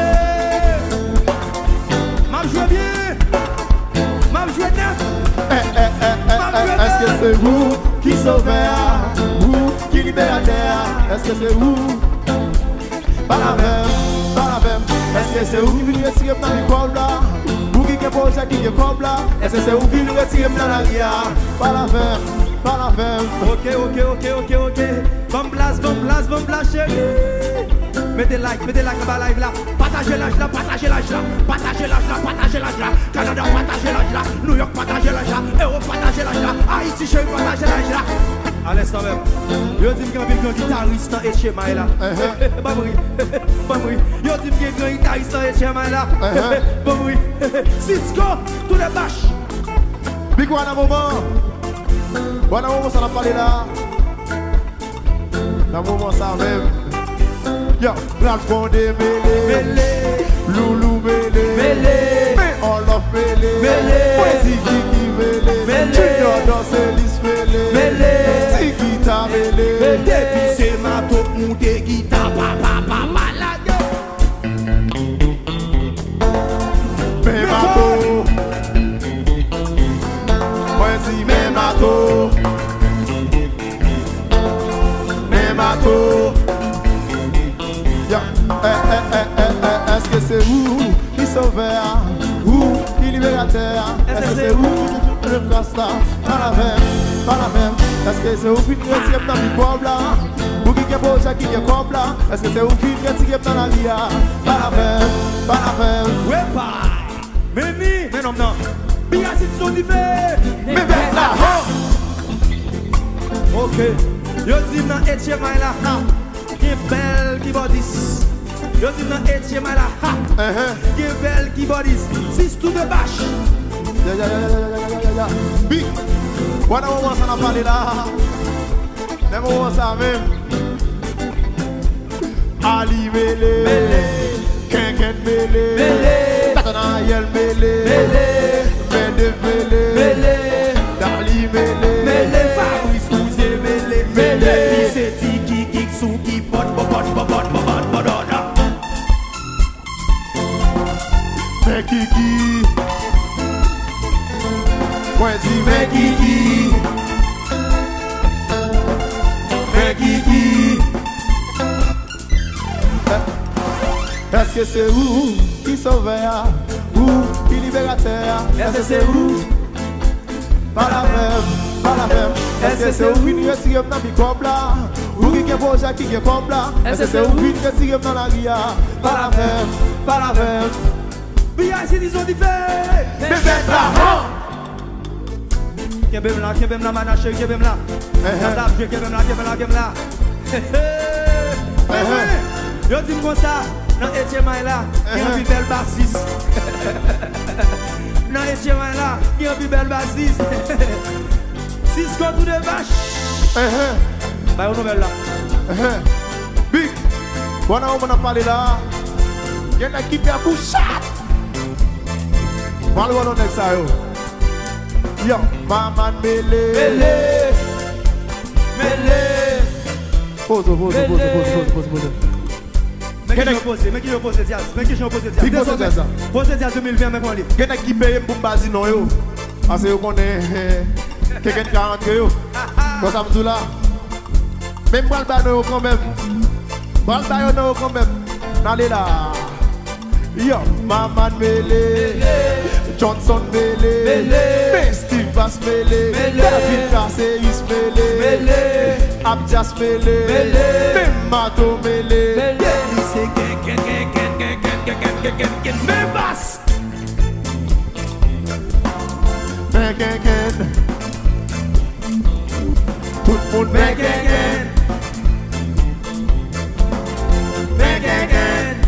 M'a joué bien. M'a joué neuf. Eh, eh, eh, eh, eh, est-ce que c'est vous qui sauvez, vous qui libérez terre? Est-ce que c'est vous? Pas la même, pas la même. Est-ce que c'est vous qui venez retirer dans le microbe là? Vous qui êtes proche qui êtes comme là? Est-ce que c'est vous qui venez retirer dans la ria? Pas la même, pas la même. Ok, ok, ok, ok, ok. Bon place, bon place, bon place, chérie. Mettez like, mettez like dans la live là. Partagez l'âge là, partagez l'âge là. Partagez l'âge là, partagez l'âge là. Canada, partagez l'âge là. New York, partagez l'âge là. Europe, partagez l'âge là. Haïti, chérie, partagez l'âge là. À l'instant même, yo dis que un guitariste dans H M I là. Pas oui, pas oui. Yo dis que un guitariste dans H M I là. Pas oui. Cisco, tous les bâches. Big one à moment. Bon à moment ça n'a pas parlé là. Dans moment ça même. Yo, Ralph Condé mêlé. Mêlé. Loulou mêlé. Mêlé. Mais all of mêlé. Mêlé. Poésie Kiki mêlé. Mêlé. Junior Dancelis mêlé. Mêlé. Guitare mêlé. Depuis c'est ma top montée guitare papa papa la gueule. Mais mato. Moi dis mais mato. Mais mato. Yeah. Eh, eh, eh, eh, eh. Est-ce que c'est vous qui sauvez, vous qui libérateur? Est-ce que c'est vous qui le constat? Pas la même, pas la même. Est-ce que c'est vous qui retirez dans le microbe là? Vous qui êtes proche qui êtes comme là? Est-ce que c'est vous qui retirez dans la ria? Pas la même, pas la même. Ouais pas. Mais ni, mais non non. Bien si tu sont divers. Mais bête là. Ok. Yo dis dans H M I là. Qui est belle qui bodis. Yo dis dans H M I là. Qui est belle qui bodis. Six tout de bâche. Ya ya ya ya ya ya ya. Big. Voilà moment ça n'a parlé là. Des moments ça même. Ali mêlé. Mêlé. Kenken mêlé. Mêlé. Tatanayel mêlé. Mêlé. Mende mêlé. Mêlé. Dali mêlé. Mêlé. Fabrice Cousier mêlé. Mêlé. Puis c'est Tiki Kixou qui pot pot pot pot pot pot pot pot. Mais Kiki. Moi dis mais Kiki. Mais Kiki. Est-ce que c'est vous qui sauvez, vous qui libérateur? Est-ce que c'est vous? Pas la même, pas la même. Est-ce que c'est vous qui retirez dans le microbe là? Vous qui êtes proche qui êtes comme là? Est-ce que c'est vous qui retirez dans la ria? Pas la même, pas la même. Bien si ils sont différents. Mais bête là. Kebem là, kebem là, mana chérie, kebem là. Kebem là, kebem là, kebem là, kebem là. Mais oui, yo dis comme ça, dans H M I là, il y a une belle bassiste. Dans H M I là, il y a une belle bassiste. Cisco tout de vache. Bah, une nouvelle là. Big, voilà où on a parlé là. Il y a une équipe à coucher. Voilà où on est ça yo. Yo, maman mêlé. Mêlé. Mêlé. Pose, pose, pose, pose, pose, pose, pose. Mais qui j'ai posé, mais qui j'ai posé Diaz, mais qui j'ai posé Diaz. Qui pose Diaz ça? Posé Diaz deux mille vingt, mais qu'on lit. Il y a une équipe pour me baser non yo. Parce que vous connaissez quelqu'un qui a rentré yo. Bon, ça me dit là. Même pour le banon quand même. Pour le banon quand même. Allez là. Yo, Maman Mele, Johnson Mele, Steve Bass Mele, David Caseus Mele, Abjas Mele, Mato Mele. C'est ken ken ken ken ken ken ken ken ken ken mais basse. Ken ken ken. Tout le monde ken ken ken. Ken ken ken.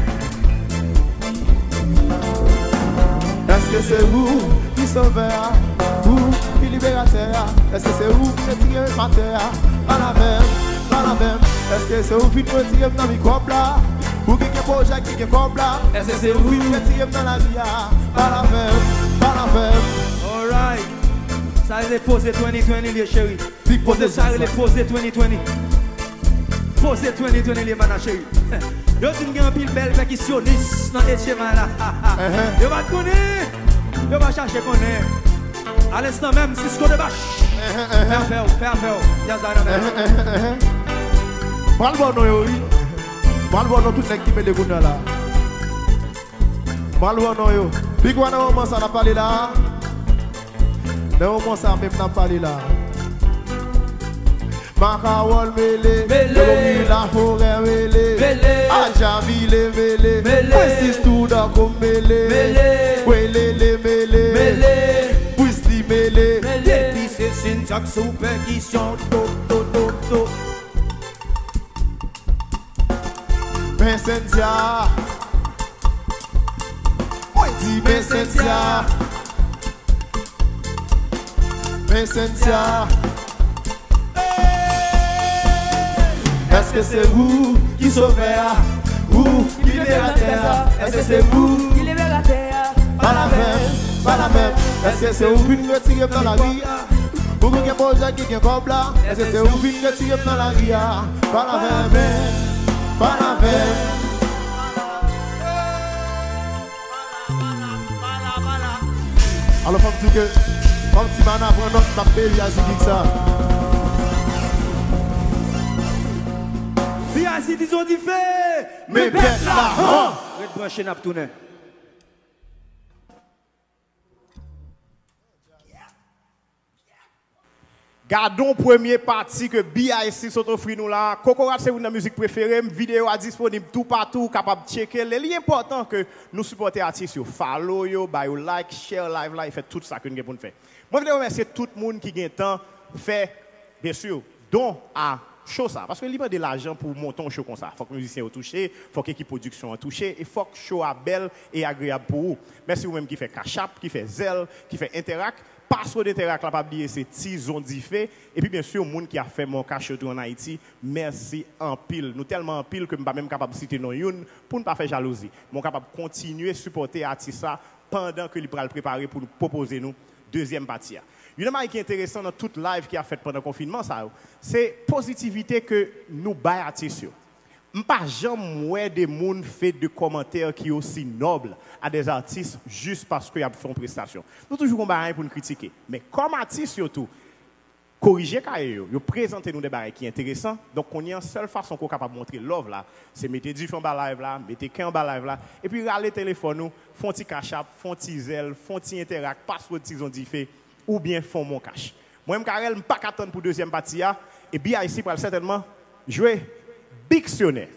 Est-ce que c'est vous qui sauveur, vous qui libérateur? Est-ce que c'est vous qui tirez ma terre? Pas la même, pas la même. Est-ce que c'est vous qui me tirez dans mes corps là? Ou qui est beau, Jacques qui est comme là? Est-ce que c'est vous qui tirez dans la vie? Pas la même, pas la même. Alright. Ça c'est posé vingt vingt les chéris. Posé ça c'est posé vingt vingt. Posé vingt vingt les manas chéris. Yo tu un pile belle percussionniste dans les schémas là. Yo va te connaître. Yo va chercher connaître. À l'instant même Cisco de Bach. Faire faire, faire faire. Yes I know. Prends le bon yo. Prends le bon tout les qui met les goûts là. Prends le bon yo. Puis quoi dans moment ça n'a parlé là. Dans moment ça même n'a parlé là. Macawol mele, mele, la forêt mele, mele, Ajamile mele, mele, Puistis Touda comme mele, mele, Welele mele, mele, Puisti mele, mele, puis c'est syntaxe ou percussion, do, do, do, do. Messencia, moi dis Messencia, Messencia. Est-ce que c'est vous qui sauvez, vous qui libérateur? Est-ce que c'est vous qui libérateur? Pas la même, pas la même. Est-ce que c'est vous qui nous retirez dans la vie? Vous qui êtes beau, qui êtes comme là? Est-ce que c'est vous qui nous retirez dans la vie? Pas la même, pas la même. Alors, faut que, comme si man apprend notre tapé, il y a ce ça. Si disons dit fait, mais bête là, hein? Red branché n'a tourné. Gardons premier partie que B I C sont offrir nous là. Kokorat c'est une musique préférée, vidéo à disponible tout partout, capable de checker. Il est important que nous supporter artistes yo, follow yo, buy yo like, share live là, fait tout ça que nous avons fait. Moi je veux remercier tout le monde qui gagne temps fait bien sûr don à show ça parce que il de l'argent pour monter un show comme ça. Faut que les musiciens soient touchés, faut que l'équipe production soit touchée et faut que le show soit belle et agréable pour vous. Merci vous même qui fait Cachap, qui fait Zelle, qui fait Interact. Password d'Interact là pas oublier c'est Tizon Diffé et puis bien sûr monde qui a fait mon cash retour en Haïti. Merci en pile. Nous tellement en pile que je pas même capable de citer non une pour ne pas faire jalousie. Mon capable continuer supporter artiste ça pendant que il va le préparer pour nous proposer nous deuxième partie. Une chose qui est intéressante dans toute live qui a fait pendant le confinement, c'est la positivité que nous baillons artistes. Je ne pas jamais des gens fait de commentaires qui sont aussi nobles à des artistes juste parce qu'ils font une prestation. Nous toujours rien pour nous critiquer. Mais comme artistes surtout, corriger carrière, yo présenter nous des barres qui sont intéressants. Donc on y a une seule façon qu'on est capable de montrer love là, c'est mettre du en bas live là, mettre qu'un en bas live là et puis râler téléphone nous, font petit cachap, font petit zèle, font petit interact, password Tizon Diffé ou bien font mon cash. Moi, je ne pas attendre pour la deuxième partie. Et bien, ici, pour certainement jouer Bictionnaire.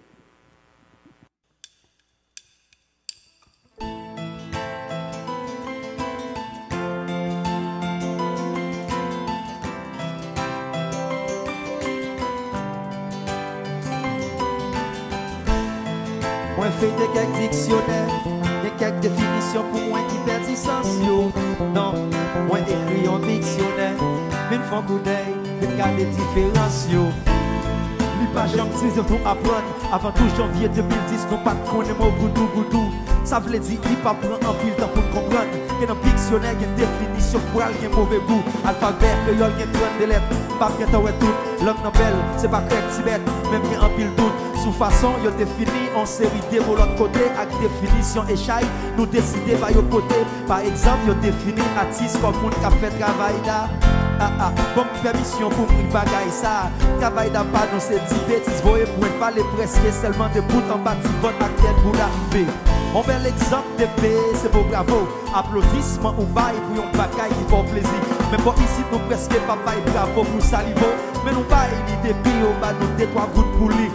Moi, je fais des quelques dictionnaires, des quelques définitions pour moi qui perdent du sens. Non, moi, écrit en dictionnaire, mais une fois coup d'œil, regarde les différences. Li pas jamais dit pour apprendre. Avant tout janvier deux mille dix, nous pas connaître mon goudou goudou. Ça veut dire qu'il pas prendre un pile temps pour comprendre. Que dans le dictionnaire, il y a une définition pour aller un mauvais goût. Alphabet, créole, il y a trente de lettres. Pas que t'as ouais tout. Langue nouvelle, c'est pas correct, Tibet. Même qu'il y a un pile doute. Sous façon, il y a défini en série de de l'autre côté. Avec définition échelle, nous décider par l'autre côté. Par exemple, il y a défini artiste comme monde qui a fait travail là. Ah ah, bon permission pour me bagaille ça. Travail d'abord nous c'est dix bêtises, voyez pour ne pas les presque seulement de bout en bâti votre acteur pour l'arriver. On bel exemple de paix, c'est beau bravo. Applaudissements ou bail pour un bagaille qui fait plaisir. Mais pour ici nous presque pas bail bravo pour salivo. Mais nous bail l'idée pire au bas nous deux trois gouttes pour lui.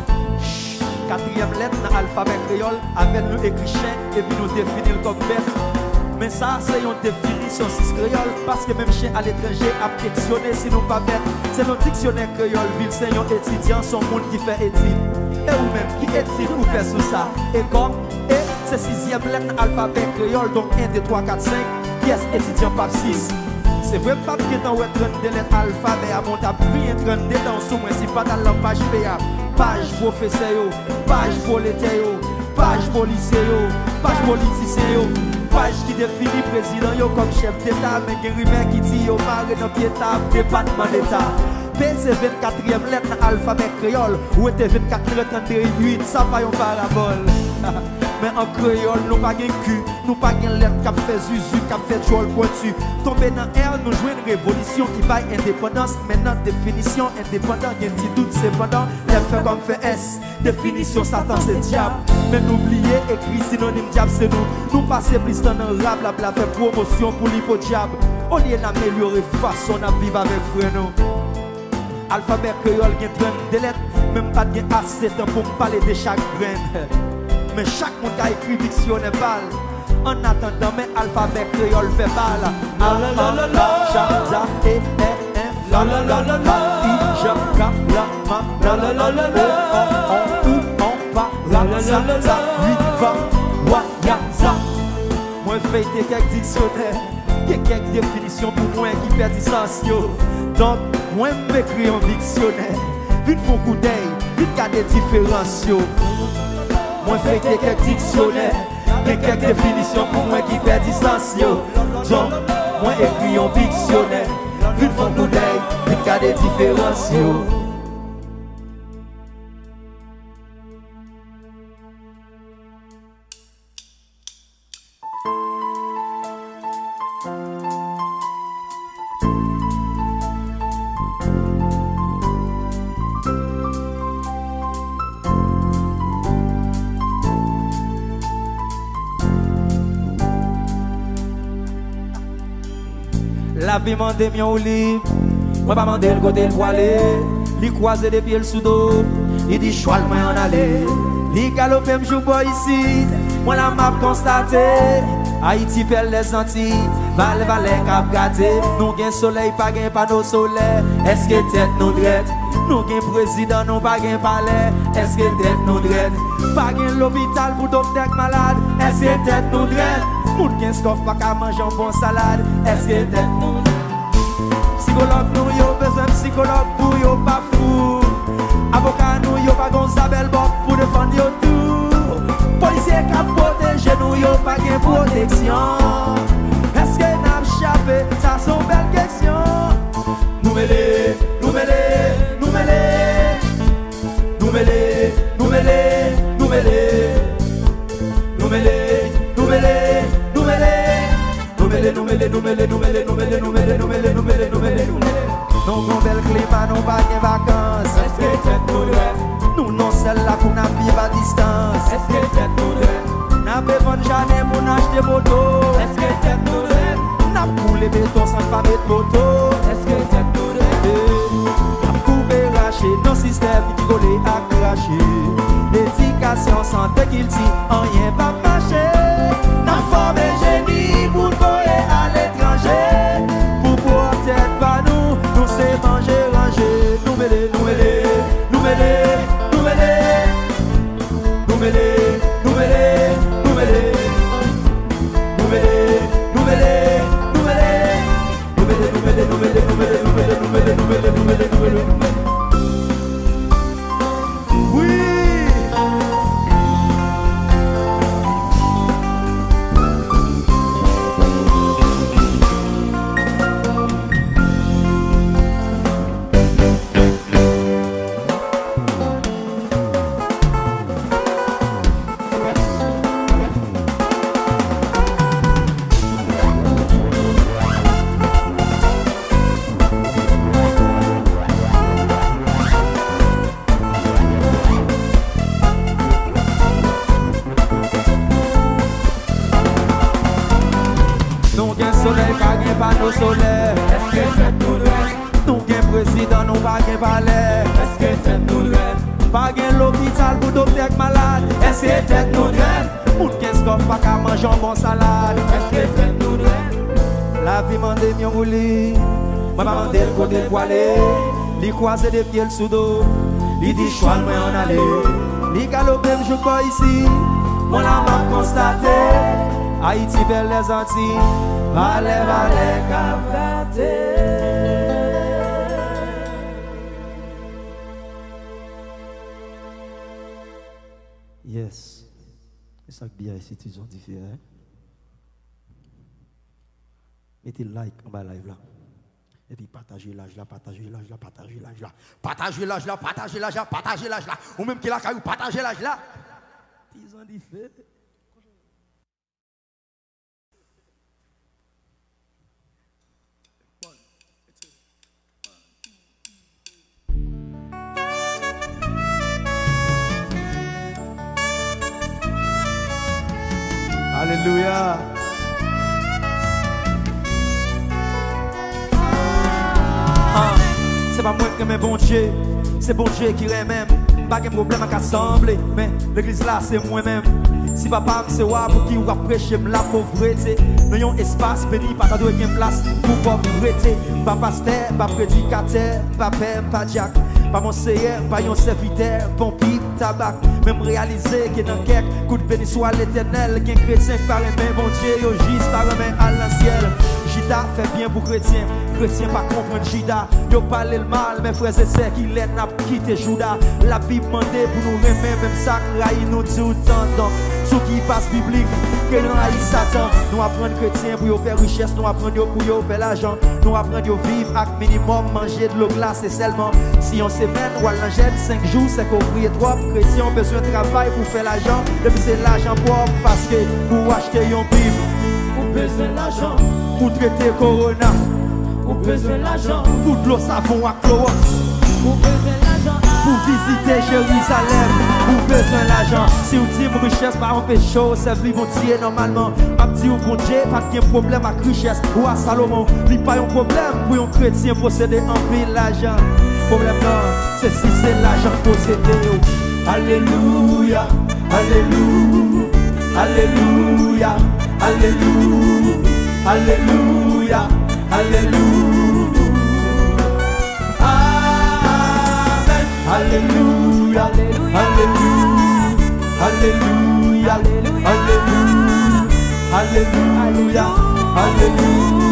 Quatrième lettre dans l'alphabet créole, avec nous écrit chien et puis nous définir comme bête. Mais ça, c'est une définition six créole, parce que même chien à l'étranger a questionné si nous pas bête. C'est notre dictionnaire créole, ville, c'est un étudiant, son monde qui fait étude. Et ou même qui étudie ou fait sous ça. Et comme, et c'est sixième lettre dans l'alphabet créole, donc un, deux, trois, quatre, cinq, qui est étudiant pas six. C'est vrai pas que dans le trente de l'alphabet, à mon table, rien trente dedans, sous moi, si pas dans la page payable. Page professeur, page prolétaire, page policier, page politicien, page qui définit président yo comme chef d'État, mais qui rivière qui dit yo marre dans pied table, département d'État. P c'est vingt-quatrième lettre dans l'alphabet créole, ou était vingt-quatre lettres trente-huit, ça pas yon parabole. Mais en créole, nous pas gen cul, nous pas gen lettre qui fait zuzu, qui fait jol pointu. Tomber dans R, nous jouons une révolution qui va indépendance. Maintenant, définition indépendant, gen petit doute cependant. Elle fait comme fait S, définition Satan c'est diable. Mais n'oubliez, écrit synonyme diable c'est nous. Nous passer plus dans un rap, la bla fait promotion pour l'hypo diable. Au lieu d'améliorer façon à vivre avec frère nous. Alphabet créole gen trente lettres, même pas gen assez temps pour parler de chaque grain. Mais chaque monde a écrit dictionnaire balle. En attendant, mais alphabet créole fait balle. A, A, La, Cha, Za, E, E, F, La, La, La, La, La, I, Ja, Ka, La, Ma, La, La, La, La, La, O, O, U, On, Pa, La, Sa, Za, Ui, Va, Wa, Ya, Za. Moi, fais quelques dictionnaires, quelques définitions pour moi qui perd du sens. Donc, moi, m'écris en dictionnaire. Vite, faut coup d'œil, vite, garde des différences. Moi fais quelques dictionnaires, quelques définitions pour moi qui perd distance. Donc, moi écris en dictionnaire, vite font coup d'œil, vite garde des différences. La vie m'a demandé au lit, moi pas mandé le côté le voilé, il croisé des pieds sous dos, il dit choix moi en aller, il galope même jour boy ici, moi la m'a constaté, Haïti perd les Antilles, Val Valais cap gâté, nous gain soleil pas gain panneau solaire, est-ce que tête nous drette, nous gain président nous pas gain palais, est-ce que tête nous drette, pas gain l'hôpital pour docteur malade, est-ce que tête nous drette. Moun gen skof pa ka manger un bon salade. Est-ce que tête nous psychologue nous yo besoin psychologue pour yo pas fou. Avocat nous yo pas Gonzabel Bob pour défendre yo tout. Policier qui protège nous yo pas gen protection. Est-ce que n'a échappé ça sont belle question. Nous mêlés, nous mêlés, nous mêlés. Nous mêlés, nous mêlés, nous mêlés. Nous mêlés, nous mêlés. Nous mêlés, nous mêlés, nous mêlés, nous mêlés, nous mêlés, nous mêlés, nous mêlés, nous mêlés, nous mêlés. Nous bon bel climat, nous pas de vacances. Est-ce que tête nous dresse? Nous non celle là pour nous vivre à distance. Est-ce que tête nous dresse? N'a pas vendre jardin pour acheter moto. Est-ce que tête nous dresse? N'a coulé béton sans pas mettre moto. Est-ce que tête nous dresse? N'a coupé raché nos systèmes qui collent à cracher. L'éducation santé qu'il dit, rien va marcher. N'a formé génie pour voler à l'étranger. Pour pouvoir être pas nous, nous c'est manger, ranger. Nous mêler, nous mêler, nous mêler, nous mêler. Nous mêler, nous mêler, nous mêler. Nous mêler, nous mêler, nous mêler. Nous mêler, nous mêler, nous mêler, nous mêler, nous mêler, nous mêler, nous mêler, nous mêler, nous mêler, nous mêler. Oui. nos solaires. Est-ce que fête nous doit? Nous gain président, nous pas gain palais. Est-ce que fête nous doit? Pas gain l'hôpital pour docteur malade. Est-ce que fête nous doit? Moun qu'est-ce qu'on pas qu'à manger un bon salade. Est-ce que fête nous doit? La vie m'a demandé mieux rouler. Moi m'a demandé le côté pour aller. Li croise des pieds sous dos. Li dit choix moi en aller. Li galope je pas ici. Moi la m'a constaté. Haïti belle les Antilles. Valais valais cap Yes. C'est ça que bien ici, ils ont différent. Mettez like en bas live là. Et puis partagez l'âge là, partagez l'âge là, partagez l'âge là. Partagez l'âge là, partagez l'âge là, partagez l'âge là. Ou même qui l'a caillou, partagez l'âge là. Ils ont différent. Alléluia. Ah, c'est pas moi qui aime bon Dieu, c'est bon Dieu qui aime même. Pas de problème à assembler, mais l'église là c'est moi-même. Si papa c'est moi pour qui ou prêcher la pauvreté, nous avons un espace béni, pas de une place pour pauvreté. Pas pasteur, pas prédicateur, pas père, pas diacre, pas conseiller, pas un serviteur, bon pipe, tabac. Même réaliser que dans quelques coups de béni soit l'éternel, qu'un chrétien par un main, bon Dieu, yo juste par un main à l'anciel. Jida fait bien pour chrétien, chrétien pas comprendre Jida. Yo parle le mal, mes frères et sœurs qui l'aide n'a quitté Judas. La Bible mandé pour nous remettre même ça, raï nous dit autant. Donc, ceux qui passent biblique, que nous haïs Satan. Nous apprenons chrétien pour faire richesse, nous apprenons pour faire l'argent. Nous apprenons vivre avec minimum, manger de l'eau glacée seulement. Si on semaine ou à l'angèle, cinq jours, c'est qu'ouvrier trop. Chrétien ont besoin de travail pour faire l'argent. Et puis c'est l'argent propre parce que pour acheter une Bible, Ou besoin l'argent, pour traiter Corona, ou besoin l'argent, pour de l'eau savon à Cloros, ou besoin l'argent, pour visiter Jérusalem, pour besoin l'argent. Si vous dites richesse par un péché, c'est vivre mon Dieu normalement. Ma dit au bon Dieu, pas de problème avec richesse ou à Salomon. Il pas un problème pour un chrétien posséder un peu l'argent. Problème non, c'est si c'est l'argent possédé. Alléluia, alléluia, alléluia, alléluia, alléluia, alléluia. Amen. Alléluia, alléluia, alléluia, alléluia, alléluia, alléluia.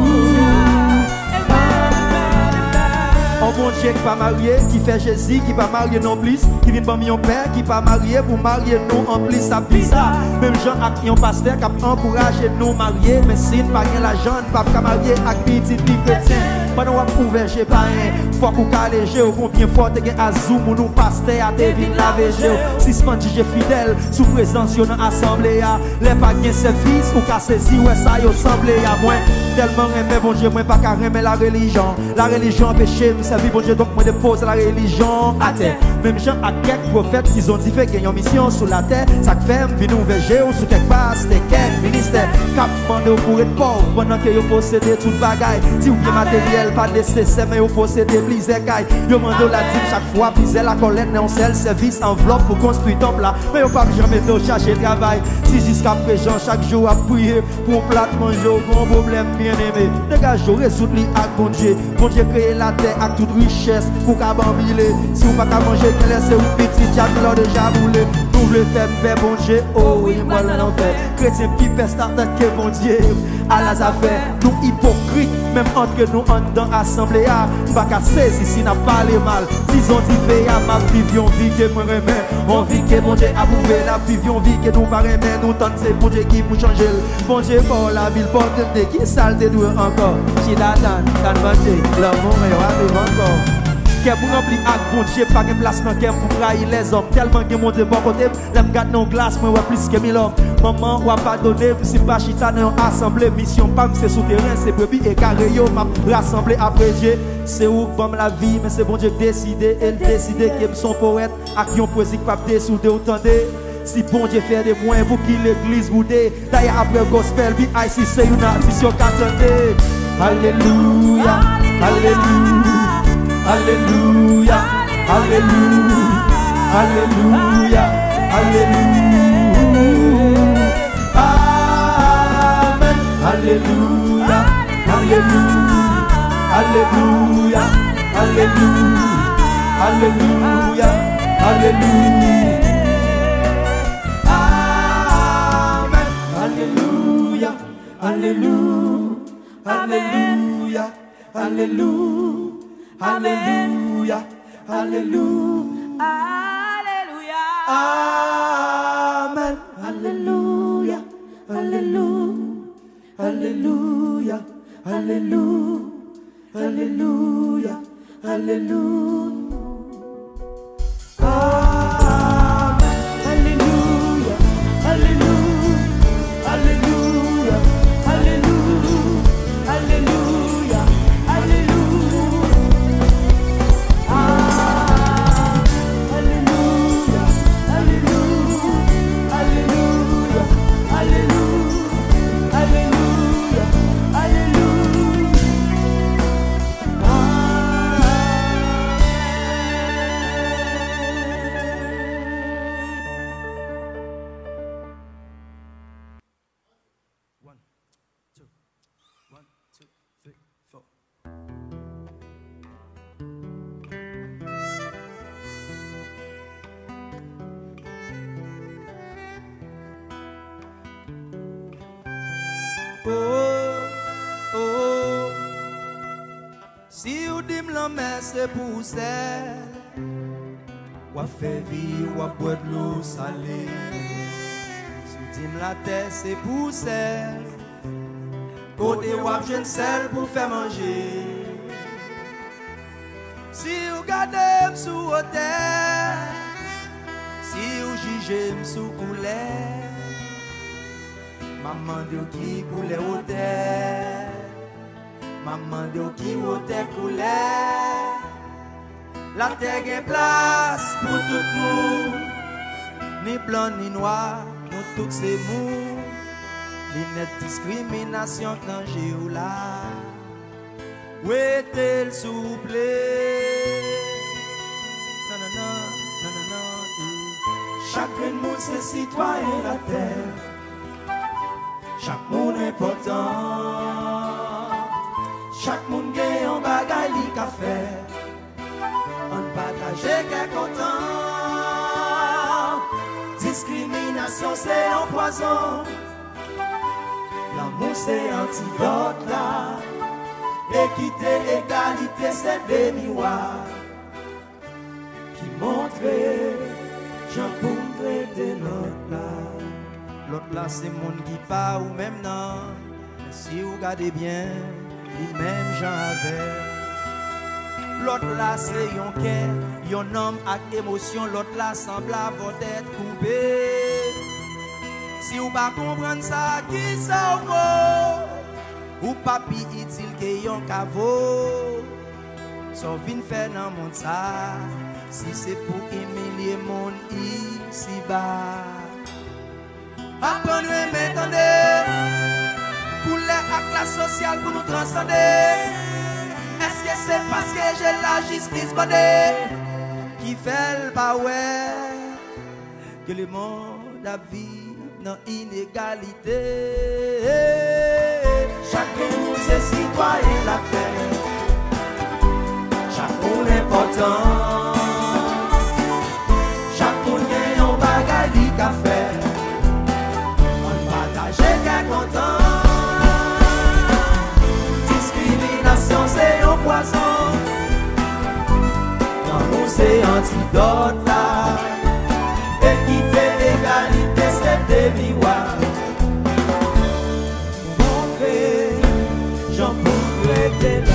Un bon Dieu qui pas marié, qui fait Jésus, qui pas marié non plus, qui vient parmi un père, qui pas marié pour marier nous en plus, ça plus ça. Même gens qui ont pasteur qui a encouragé nous marier, mais si nous pas l'argent, pas qu'à marier avec petit chrétien. Pendant qu'on ouvert j'ai pas rien, faut qu'on calège ou combien fort t'es à zoom ou nous pasteur à devine la V G. Si ce j'ai fidèle, sous présence yon dans assemblée à les pas gain service ou qu'à saisir ouais ça yo semblé à moi tellement aimer bon Dieu moi pas qu'à aimer la religion. La religion péché, me servir bon Dieu donc moi dépose la religion à terre. Même gens à quelques prophètes qui ont dit fait gagner mission sur la terre, ça fait me vinn ouvert G ou sous quelque pasteur, quelques ministère cap mandé pour être pauvre pendant que yo posséder toute bagaille. Si ou bien matériel pas nécessaire mais yo posséder plusieurs cailles. Yo mando la dîme chaque fois piser la colonne dans seul service enveloppe pour construire temple là. Mais yo pas jamais de chercher travail. Si jusqu'à présent chaque jour à prier pour plat manger bon problème bien aimé. Dégage résoudre li avec bon Dieu. Bon Dieu créer la terre avec toute richesse pour qu'à bambiler. Si ou pas qu'à manger laissez ou petit diable là déjà boulé. Nous voulons faire faire bon Dieu. Oh oui moi l'enfer. Chrétien qui peste tant que bon Dieu à las affaires. Nous hypocrites même entre nous en dans assemblée à pas qu'à saisir si n'a pas les mal. Disons dit fait à ma vivion vie que moi remets. On vit que bon Dieu a prouvé la vivion vie que nous pas remet. Nous tente c'est bon Dieu qui pour changer. Bon Dieu pour la ville porte de qui sale de doux encore. Si la dan dan manger l'amour est arrive encore. Qu'est pour remplir avec bon Dieu pas de place dans qu'est pour trahir les hommes tellement que mon de bon côté l'aime garde non glace moi ouais plus que mille hommes. Maman ou pas donner si pas chita dans assemblée mission pas c'est souterrain c'est brebis et carré yo m'a rassemblé après Dieu c'est où comme la vie mais c'est bon Dieu décider elle décider qu'il son poète avec un poésie pas dessouder autant de si bon Dieu fait des moyens pour qu'il l'église boudée d'ailleurs après gospel bi I C c'est une artiste yo qu'attendait Alléluia, Alléluia, Alléluia, Alléluia, Alléluia, Alléluia. Amen. Alléluia, Alléluia, Alléluia, Alléluia, Alléluia, Alléluia. Amen. Alléluia, Alléluia, Alléluia, Alléluia, Alléluia, Alléluia. Amen. Alléluia, Alléluia, Alléluia, Alléluia, Alléluia, Alléluia. Oh, oh, si vous dites que la mer c'est pour ça, ou fait vie, ou boire de l'eau salée. Si vous dites que la terre c'est pour ça, côté ou jeune sel pour faire manger. Si vous gardez sous terre, si vous jugez sous couleur. Maman de qui coulait au terre, maman de qui au terre coulait. La terre est place pour tout le monde, ni blanc ni noir, pour toutes ces mous. Les net discrimination danger ou là. Où est-elle le souple? Non, non, non, non, non, non. Chacun de nous c'est citoyen de la terre. Chaque monde est important, chaque monde gagne un bagage li ka faire. On partage qu'est content. Discrimination c'est un poison. L'amour c'est antidote là. Équité, égalité c'est des miroirs qui montrent j'en pour traiter l'autre là. L'autre là c'est monde qui pas ou même non. Mais si vous regardez bien, les mêmes gens avec. L'autre là c'est un cœur, un homme avec émotion. L'autre là semble avoir d'être coupé. Si vous pas comprendre ça, qui ça vaut? Ou papi utile que yon caveau. Son vin fait dans monde ça. Si c'est pour humilier mon ici bas. Apprenez m'entendez. Pour les classe sociale pour nous transcender. Est-ce que c'est parce que j'ai la justice bonne qui fait le pas ouais que le monde a vie dans inégalité? Chacun c'est citoyen la terre. Chacun est important. Chacun gagne un bagage li ka faire. On partage qu'est content. Discrimination c'est un poison. L'amour c'est antidote là. Équité, égalité c'est des miroirs. J'en pourrais te là.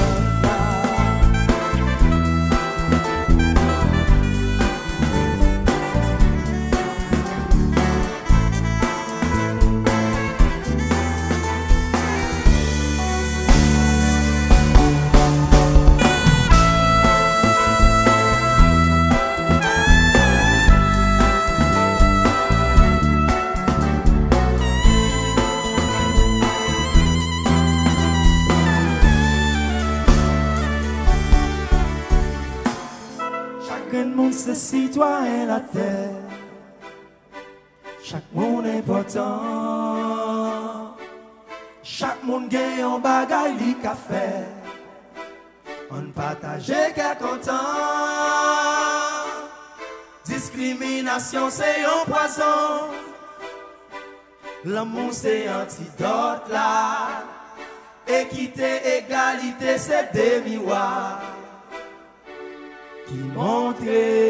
grand monde c'est citoyen la terre. Chaque monde important. Chaque monde gagne un bagaille li ka faire. On partage qu'est content. Discrimination c'est un poison. L'amour c'est antidote là. Équité, égalité c'est des miroirs qui montrent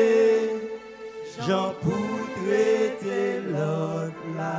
Jean pour traiter l'autre là.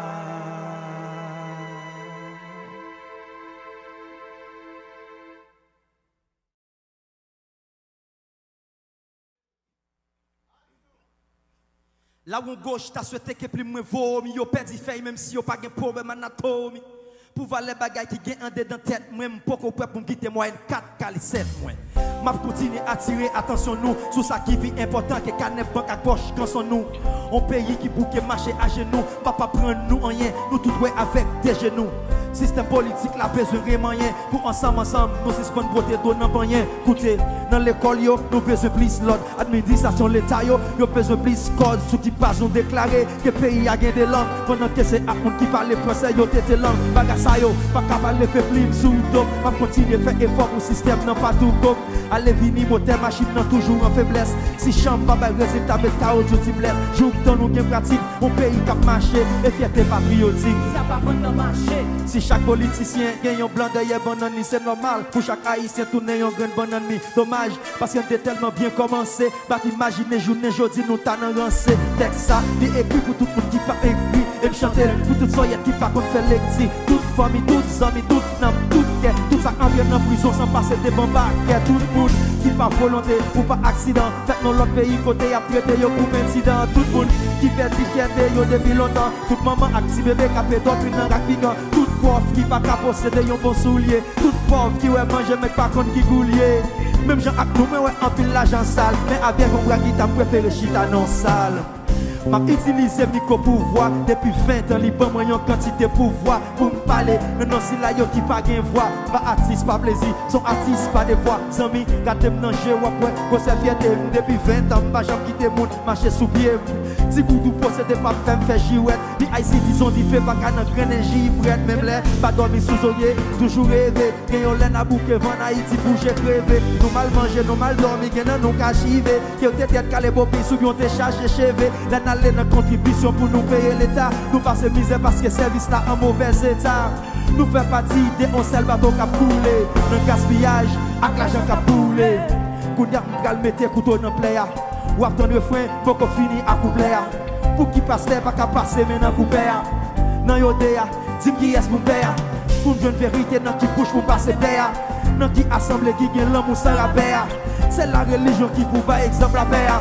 Là où gauche t'a souhaité que plus moins vomi, yo perdu fait même si yo pas de problème anatomie. Pour voir les bagailles qui gagnent en dedans tête, même pourquoi pour me quitter moi quatre cali sept moi. M'a continue à attirer attention nous sur ça qui vit important que canne banque à poche quand son nous. Un pays qui bouque marché à genoux, papa prend nous en rien, nous tout ouais avec des genoux. Système politique la besoin de moyens pour ensemble ensemble nous suspendre voter donnant rien. Écoutez, dans l'école yo nous besoin plus l'ordre, administration l'état yo, yo besoin plus code sous qui pas nous déclarer que pays a gagné des langues pendant que c'est à monde qui parle français yo tête langue bagasse yo pas capable faire film sous dos. M'a continuer faire effort pour système non pas tout comme aller venir moteur machine non toujours en faiblesse. Si chambre pas bel résultat mais chaos du blesse. Jour dans nous gain pratique, on pays cap marcher et fierté patriotique. Ça pas vendre marcher. Si chaque politicien gagne un blanc derrière banane, c'est normal. Pour chaque haïtien tourner un grand banane. Dommage, parce qu'on était tellement bien commencé. Pas imaginer journée jeudi nous t'en rancé. Texte ça, des écrit pour tout le monde qui pas écrit. Et me chanter pour toutes soyettes qui pas contre faire lecture. Toute famille, toutes amis, toutes nam, toutes guerres. Tout ça en vient en prison sans passer des bombardiers. Tout le monde qui pas volonté ou pas accident. Fait dans l'autre pays côté à traiter yo pour incident. Tout le monde qui fait du fierté yo depuis longtemps. Toute maman active bébé capé doctrine dans rapidement. Tout pauvre qui pas qu'à posséder yon bon soulier. Tout pauvre qui ouais manger mais pas contre qui goulier. Même gens ak nous mais ouais en pile l'argent sale. Mais avec un bras qui t'a préféré chita non sale. M'a utilisé micro pouvoir depuis vingt ans, li ban moi yon quantité pouvoir pour me parler. Mais non si la yo qui pas gen voix, pas artiste pas plaisir, son artiste pas de voix. Zami, gade m'nan jeu ouais pour se fierté depuis vingt ans, pas jamais quitter monde marcher sous pied. Si vous vous possédez pas faire faire girouette, puis ici disons dit fait pas qu'à notre énergie prête même là, pas dormir sous oreiller, toujours rêver, gagne laine à bouquet vent Haïti bouger crever, nous mal manger, nous mal dormir, gagne nous cachiver, que tête tête calé bobi sous yon te charger cheveux. Aller dans contribution pour nous payer l'État. Nous passer misère parce que service là en mauvais état. Nous faisons partie de un seul bateau qui a coulé. Dans gaspillage, avec l'argent qui a coulé. Kounia m'gal mette couteau dans play. Ou attend le frein pour qu'on finisse à coupler. Pour qui passe pas qu'à passer maintenant coupé. Dans yodéa, dis qui est mon père. Pour une vérité dans qui bouche pour passer père. Dans qui assemblée qui gagne l'amour sans la paix. C'est la religion qui vous bat exemple la paix.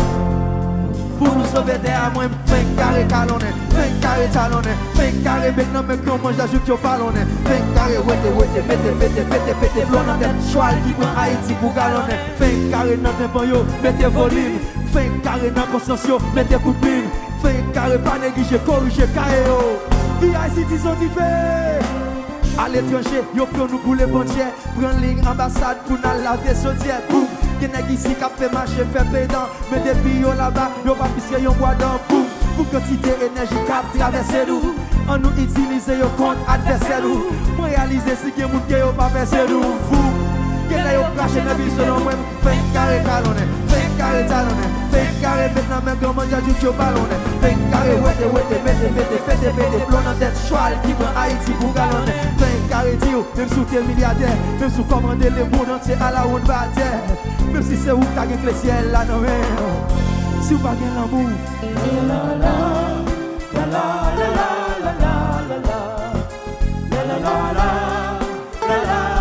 Pour nous sauver derrière moi, vingt carré calonné, vingt carré talonné, vingt carré maintenant mais qu'on mange la joute au ballonné, vingt carré ouette ouette, pété pété pété pété, blanc dans tête, choix qui prend Haïti pour galonner, vingt carré dans tes banyo, mettez volume, vingt carré dans conscience yo, mettez coup de mine, vingt carré pas négliger, corriger carré yo, V I C disons d'y faire. À l'étranger, yo prend nous pour les bondiers, prend ligne ambassade pour nous laver chaudière, boum. Qui n'est ici qui fait marcher, fait pédant. Mais depuis yo là-bas, yo pas puisque yo bois dans boum. Pour quantité énergie cap traverser nous. On nous utilise yo contre adversaire nous. Pour réaliser si que moun que yo pas verser nous. Vous, qui là yo craché dans vie selon moi, vingt carré calonné, vingt carré talonné, vingt carré maintenant même comme on dit yo ballonné, vingt carré ouette ouette, pété pété pété pété, blanc dans tête, choix qui prend Haïti pour galonner, vingt carré dio, même sous tes milliardaires, même sous commander le monde entier à la route bataille. Même si c'est où t'as gagné le ciel là, non mais si vous pas gagné l'amour. La la la la la la la la la la la la la la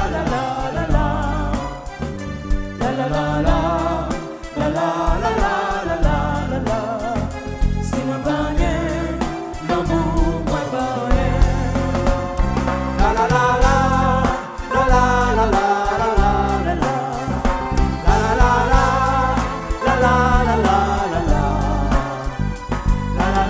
la la la si moi pas gagné l'amour, moi pas gagné. La la la la la la la la. La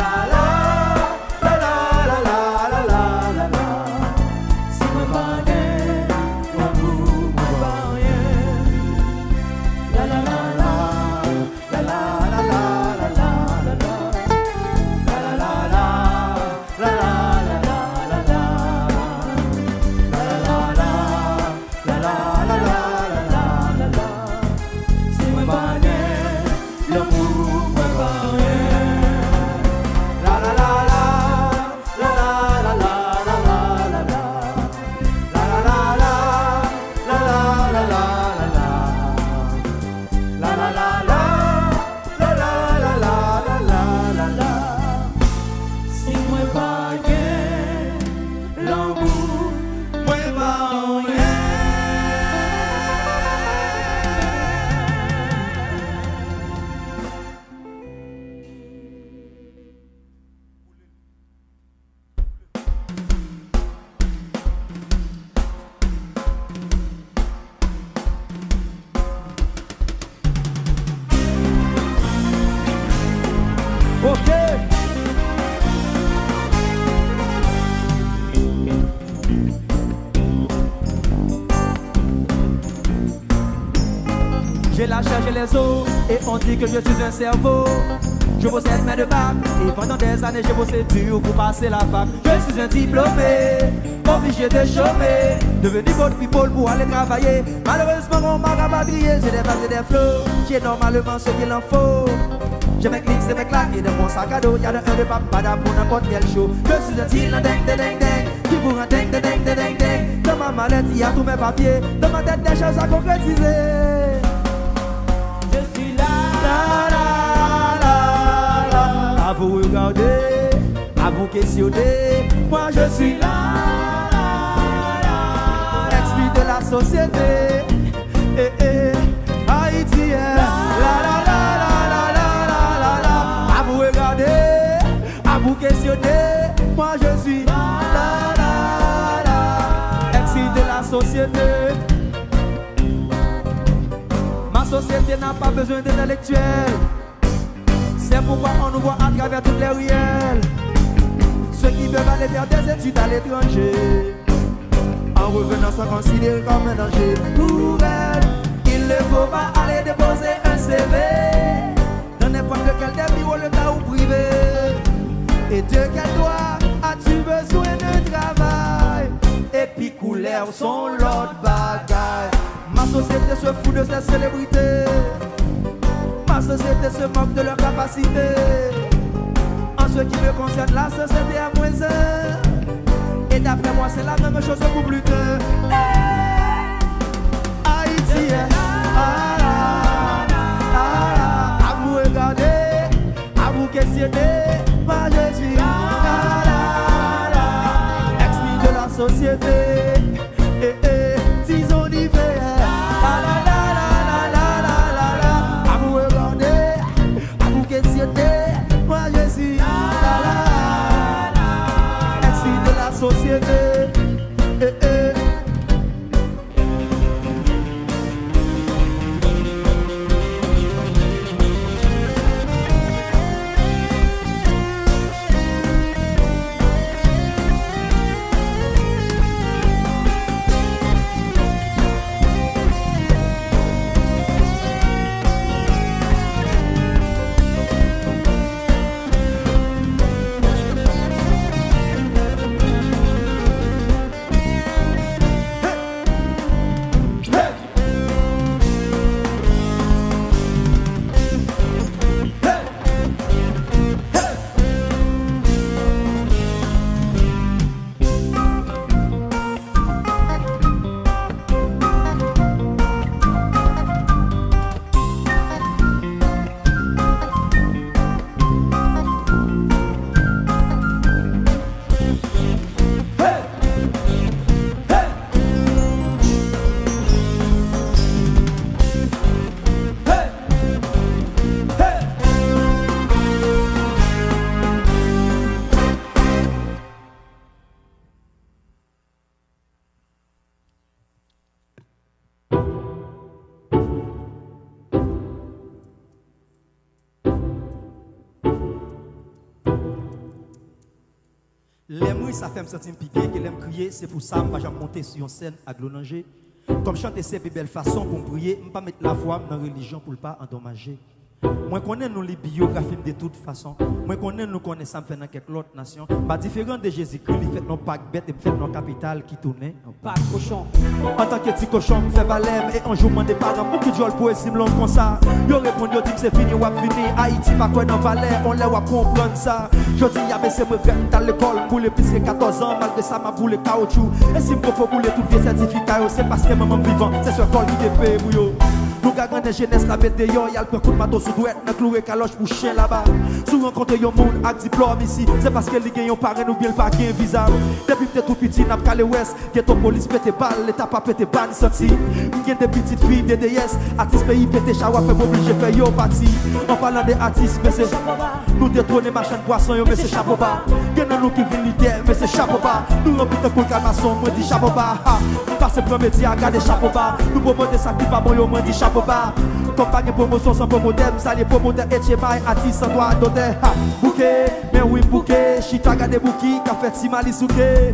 J'ai la chair, j'ai les os, et on dit que je suis un cerveau. Je possède mes deux bacs, et pendant des années j'ai bossé dur pour passer la fac. Je suis un diplômé, obligé de chômer, devenu bonne people pour aller travailler. Malheureusement on m'a rapatrié, j'ai dépassé des flots, j'ai normalement ce qu'il en faut. J'ai mes clics et mes claques et de mon sac à dos, y'a de un de papada pour n'importe quel show. Je suis un style ding ding ding ding, qui vous rend ding ding ding ding ding. Dans ma mallette il y a tous mes papiers, dans ma tête des choses à concrétiser. Je suis là, à vous regarder, à vous questionner. Moi je suis là, exclu de la société. Eh, eh, haïtien, la la la la la la la la. À vous regarder, à vous questionner. Moi je suis là, la la, exclu de la société. Ma société n'a pas besoin d'intellectuels. C'est pourquoi on nous voit à travers toutes les ruelles. Ceux qui veulent aller faire des études à l'étranger, en revenant sont considérés comme un danger. Pour elles, il ne faut pas aller déposer un C V dans n'importe lequel des bureaux, l'État ou privé. Et de quel droit as-tu besoin de travail? Et puis couleurs sont l'autre bagaille. Ma société se fout de ces célébrités. Ma société se moque de leur capacité. En ce qui me concerne, la société a moins un. Et d'après moi, c'est la même chose pour plus de. Hey! Haïti, ah, ah, ah, à vous regarder, à vous questionner. Moi je suis ah, ah, ah, exclu de la société. Eh, eh, disons d'hiver. Moi je suis la la la, exclu de la société. Eh, eh. L'aime, ça fait me sentir piqué, que l'aime crier, c'est pour ça que je vais monter sur une scène à Glonanger. Comme chanter ces belles façons pour me prier, je ne vais pas mettre la voix dans la religion pour ne pas endommager. Moi, je connais nous les biographies de toute façon. Moi, je connais nous connaissons ça me fait dans quelques autres nations. Pas différent de Jésus-Christ, il fait nos pack bête et fait nos capitales qui tournent. pas cochon. En tant que petit cochon, me fait valer et un jour, mon des parents, beaucoup de gens pour essayer de comme ça. Yo répondu, dit que c'est fini ou fini. Haïti, pas quoi dans Valais, on l'a comprendre ça. Je dis, y'a baissé me faire dans l'école pour les plus de quatorze ans, malgré ça, m'a boulé caoutchouc. Et si je peux bouler tout vieux certificat, c'est parce que maman vivant, c'est ce col qui te paye pour yo. Nous gardons des jeunesse la bête de yo, y'a le peu coup de matos sous douette, n'a cloué caloche pour chien là-bas. Si vous rencontrez yon monde avec diplôme ici, c'est parce que les gagnent yon parrain ou bien le paquet invisible. Depuis que t'es tout petit, n'a pas calé ouest, que ton police pète balle, l'état pas pète balle, ni sorti. M'gagne des petites filles, des D S, artistes pays pète chawa, fait m'obliger faire yo parti. En parlant des artistes, mais c'est nous détrôner machin de poisson, yo, mais c'est chapeau bas. Y'en a nous qui viennent l'idée, mais c'est chapeau bas. Nous remplissons pour le calmasson, moi dis chapeau bas. Nous passons pour métier à garder chapeau bas. Nous promoter ça qui pas bon, yo, moi dis chapeau bas. Comme pas de promotion sans promoter, ça les promoter et chez moi, artiste sans droit d'auteur. Bouquet, mais oui, bouquet, chita gade bouki, qu'a fait si mali souké.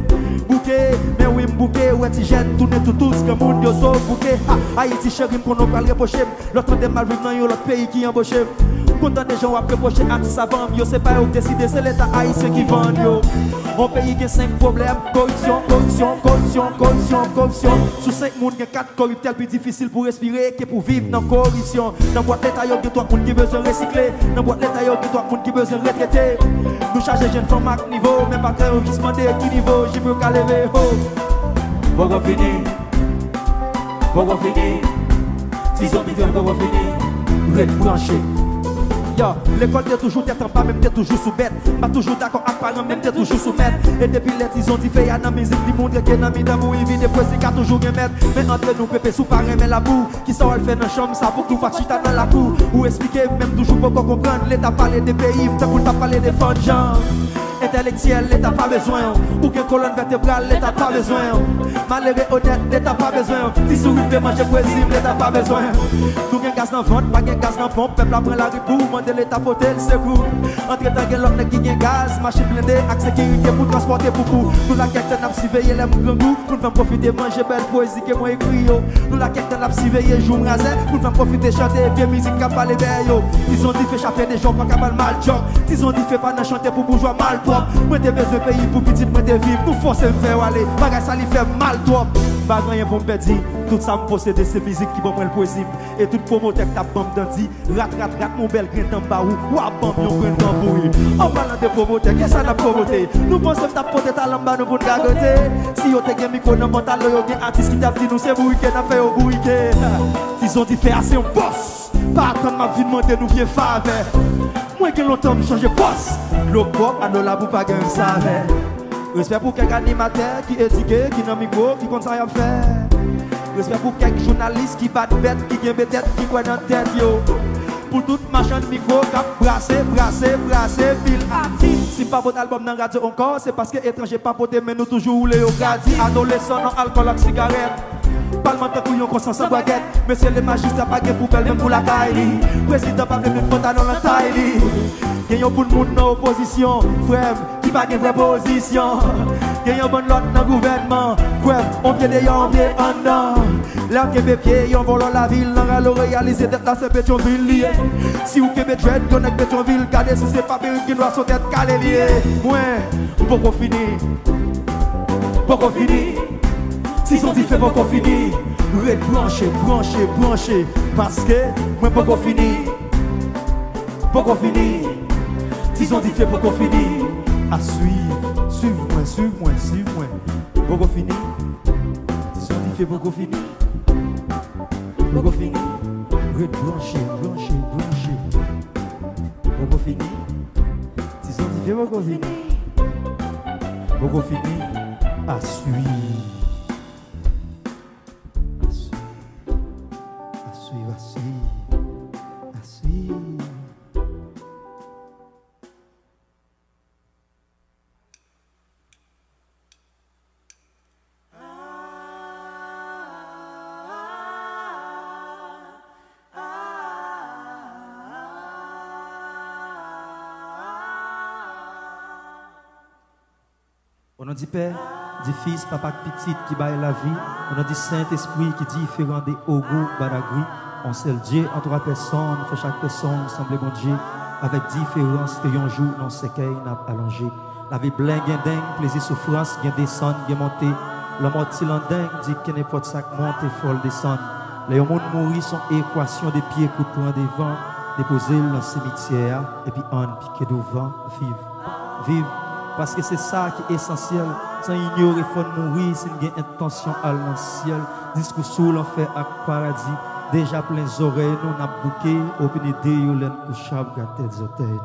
bouquet. Mais oui, m'bouquet, ouais, ti jeune, tourne tout tout ce que moun yo so bouquet. Haïti chéri, qu'on nous parle reprocher. L'autre de mal vivre dans l'autre pays qui embauche. Content des gens à reprocher à sa femme, yo c'est pas eux qui décident, c'est l'état haïtien qui vend yo. Mon pays qui a cinq problèmes, corruption, corruption, corruption, corruption, corruption. Sous cinq moun, il y a quatre corrupteurs plus difficile pour respirer que pour vivre dans la corruption. Dans boîte l'état, il y a trois moun qui besoin recycler. Dans boîte l'état, il y a trois moun qui besoin retraiter. Nous charger jeunes femmes à niveau, même pas très haut qui se demande qui niveau, j'y veux qu'à lever haut. Bon on finit, bon on finit. Si on vient, bon on finit. Red branché. L'école t'es toujours tête en bas, même t'es toujours sous bête. Pas toujours d'accord avec parents, même t'es toujours sous maître. Et depuis les ils ont dit fait y'a dans musique, ils montrent que dans mi d'amour, il vit des poètes, c'est toujours un maître. Mais entre nous, pépé sous parrain, mais la boue. Qui ça le fait dans la chambre, ça pour tout faire chita dans la cour. Ou expliquer, même toujours pour qu'on comprenne. L'État parler des pays, t'as pour t'as parler des fonds de gens. Intellectuel, l'État pas besoin. Ou qu'une colonne vertébrale, l'État pas besoin. Malheureux honnête, l'État pas besoin. Si souris peut manger poésie, l'État pas besoin. Nous gain gaz dans vente, pas gain gaz dans pompe. Peuple après la rue pour demander l'État pour le secours. Entre temps, il y a l'autre qui gain gaz, machine blindée, avec sécurité pour transporter beaucoup. Nous la quête n'a surveiller les grands goûts. Nous devons profiter manger belle poésie que moi écrit. Nous la quête n'a surveiller jour rasé. Nous devons profiter chanter bien musique qui parle derrière. Ils ont dit fait chapter des gens pas capable mal job. Ils ont dit fait pas chanter pour bourgeois mal. Moi t'es besoin de pays pour petit, moi t'es vivre. Nous forcer me faire aller, bagay ça lui fait mal trop. Pas rien pour me perdre, tout ça me possède ces musiques qui vont prendre le poésie. Et tout promoteur qui t'a bam d'andi, rat rat rat mon bel grain dans bas ou ou à bam yon grain dans bourri. En parlant de promoteurs, qu'est-ce que ça n'a promoté? Nous pensons que t'as porté ta lambe nous pour gagoter. Si yo te gen micro dans mental, yo gen artiste qui t'a dit nous c'est bourri qui n'a fait au bourri. Ils ont dit fait assez un boss. Pas quand ma vie demandé nous viens faveur. Moi qui longtemps me changer poste. Le pop à nos labous pas gain savait. Respect pour quelques animateurs qui éduqué, qui n'a micro, qui compte ça à faire. Respect pour quelques journalistes qui battent bête, qui gagnent bête, qui croient dans tête yo. Pour toute machin de micro, cap brasser, brasser, brasser, fil artiste. Si pas votre album dans la radio encore, c'est parce que étranger pas poté, mais nous toujours roulé au gradis. Adolescents dans alcool et cigarette. Parlementaire couillon conscience en baguette. Monsieur le magistrat pas de poubelle même pour la caille. Président pas de pantalon dans la taille. Gagnons pour le monde dans l'opposition. Frère qui pas de vraie position. Gagnons bon lot dans le gouvernement. Frère on pied des yon pied en dedans. Là qui fait pied yon volant la ville. Dans le réalisé d'être là c'est Pétionville. Si vous Québec dread connect Pétionville. Gardez si c'est pas Périque qui doit sauter de calé lié. Moi pour finir. Pour finir. Si on dit fait pour qu'on finisse, red branché, branché, branché. Parce que moi pour qu'on finisse, pour qu'on finisse. Si on dit fait pour qu'on finisse, à suivre, suivre-moi, suivre-moi, suivre-moi. Pour qu'on finisse, si on dit fait pour qu'on finisse, pour qu'on finisse, red branché, branché, branché. Pour qu'on finisse, si on dit fait pour qu'on finisse, pour qu'on finisse, à suivre. On a dit Père, dit Fils, Papa, Petit qui baille la vie. On a dit Saint-Esprit qui dit différent des Ogo, Badagri. On seul Dieu en trois personnes, fait chaque personne semble bon Dieu. Avec différence que yon jour dans ce qu'il n'a allongé. La vie blanc, gain dingue, plaisir, souffrance, gain descend, gain monté. Le mot dingue dit que n'importe ça monte et folle descend. Les monde mourir sont équations des pieds, coup de poing des vents, déposer dans le cimetière et puis on piquer devant, vivre. Vivre. Parce que c'est ça qui est essentiel. Sans ignorer, il faut mourir s'il y a une intention à l'ancien. Discours sous l'enfer à paradis. Déjà plein les oreilles, nous n'a bouqué. Open idée, nous l'en couchable, gâté des hôtels.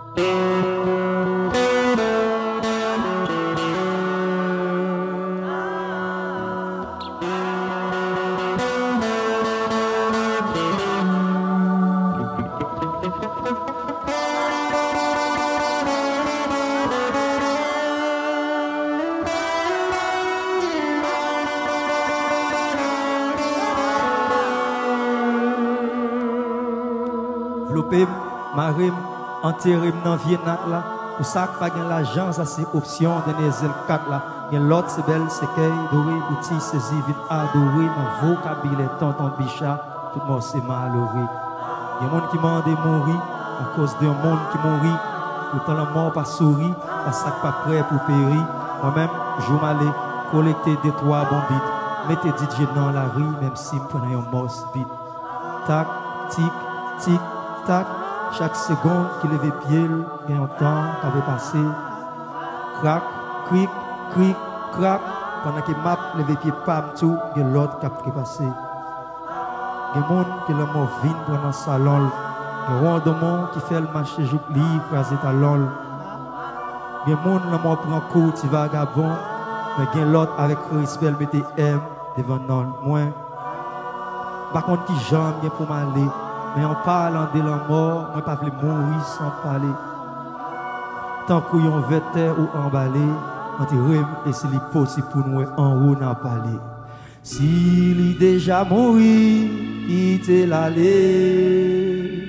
Marim, enterré dans Vienna là, pour ça que pas l'argent, ça c'est option de les quatre là. Gen l'autre c'est belle, c'est qu'elle doré, outil saisi, vite adoré, dans vocabulaire, tonton bicha, tout le monde c'est malheureux. Il y a des gens qui m'ont de mourir, à cause d'un monde qui mourit, pourtant la mort pas sourit, parce que pas prêt pour périr. Moi-même, je m'allais collecter des trois bons bits, mettez D J dans la rue, même si je prenais un morse bit. Tac, tic, tic, tac, chaque seconde qu'il levait pied, il y a un temps qui avait passé. Crac, cric, cric, crac, pendant que map levé pied pam tout, il y a l'autre qui a passé. Il y a des gens qui le mot vin pour dans salon. Il y a des gens qui fait le marché jouk li, crasé talon. Il y a des gens qui le mot prend court, tu vagabond. Mais il y a l'autre avec respect, mettez M devant non. Moi, par contre, qui j'aime bien pour m'aller. Mais en parlant de la mort, moi, pas voulais mourir sans parler. Tant qu'on yon vêté ou emballé, on te rem et c'est possible pour nous en haut n'a parlé. S'il est déjà mouru, quittez l'allée.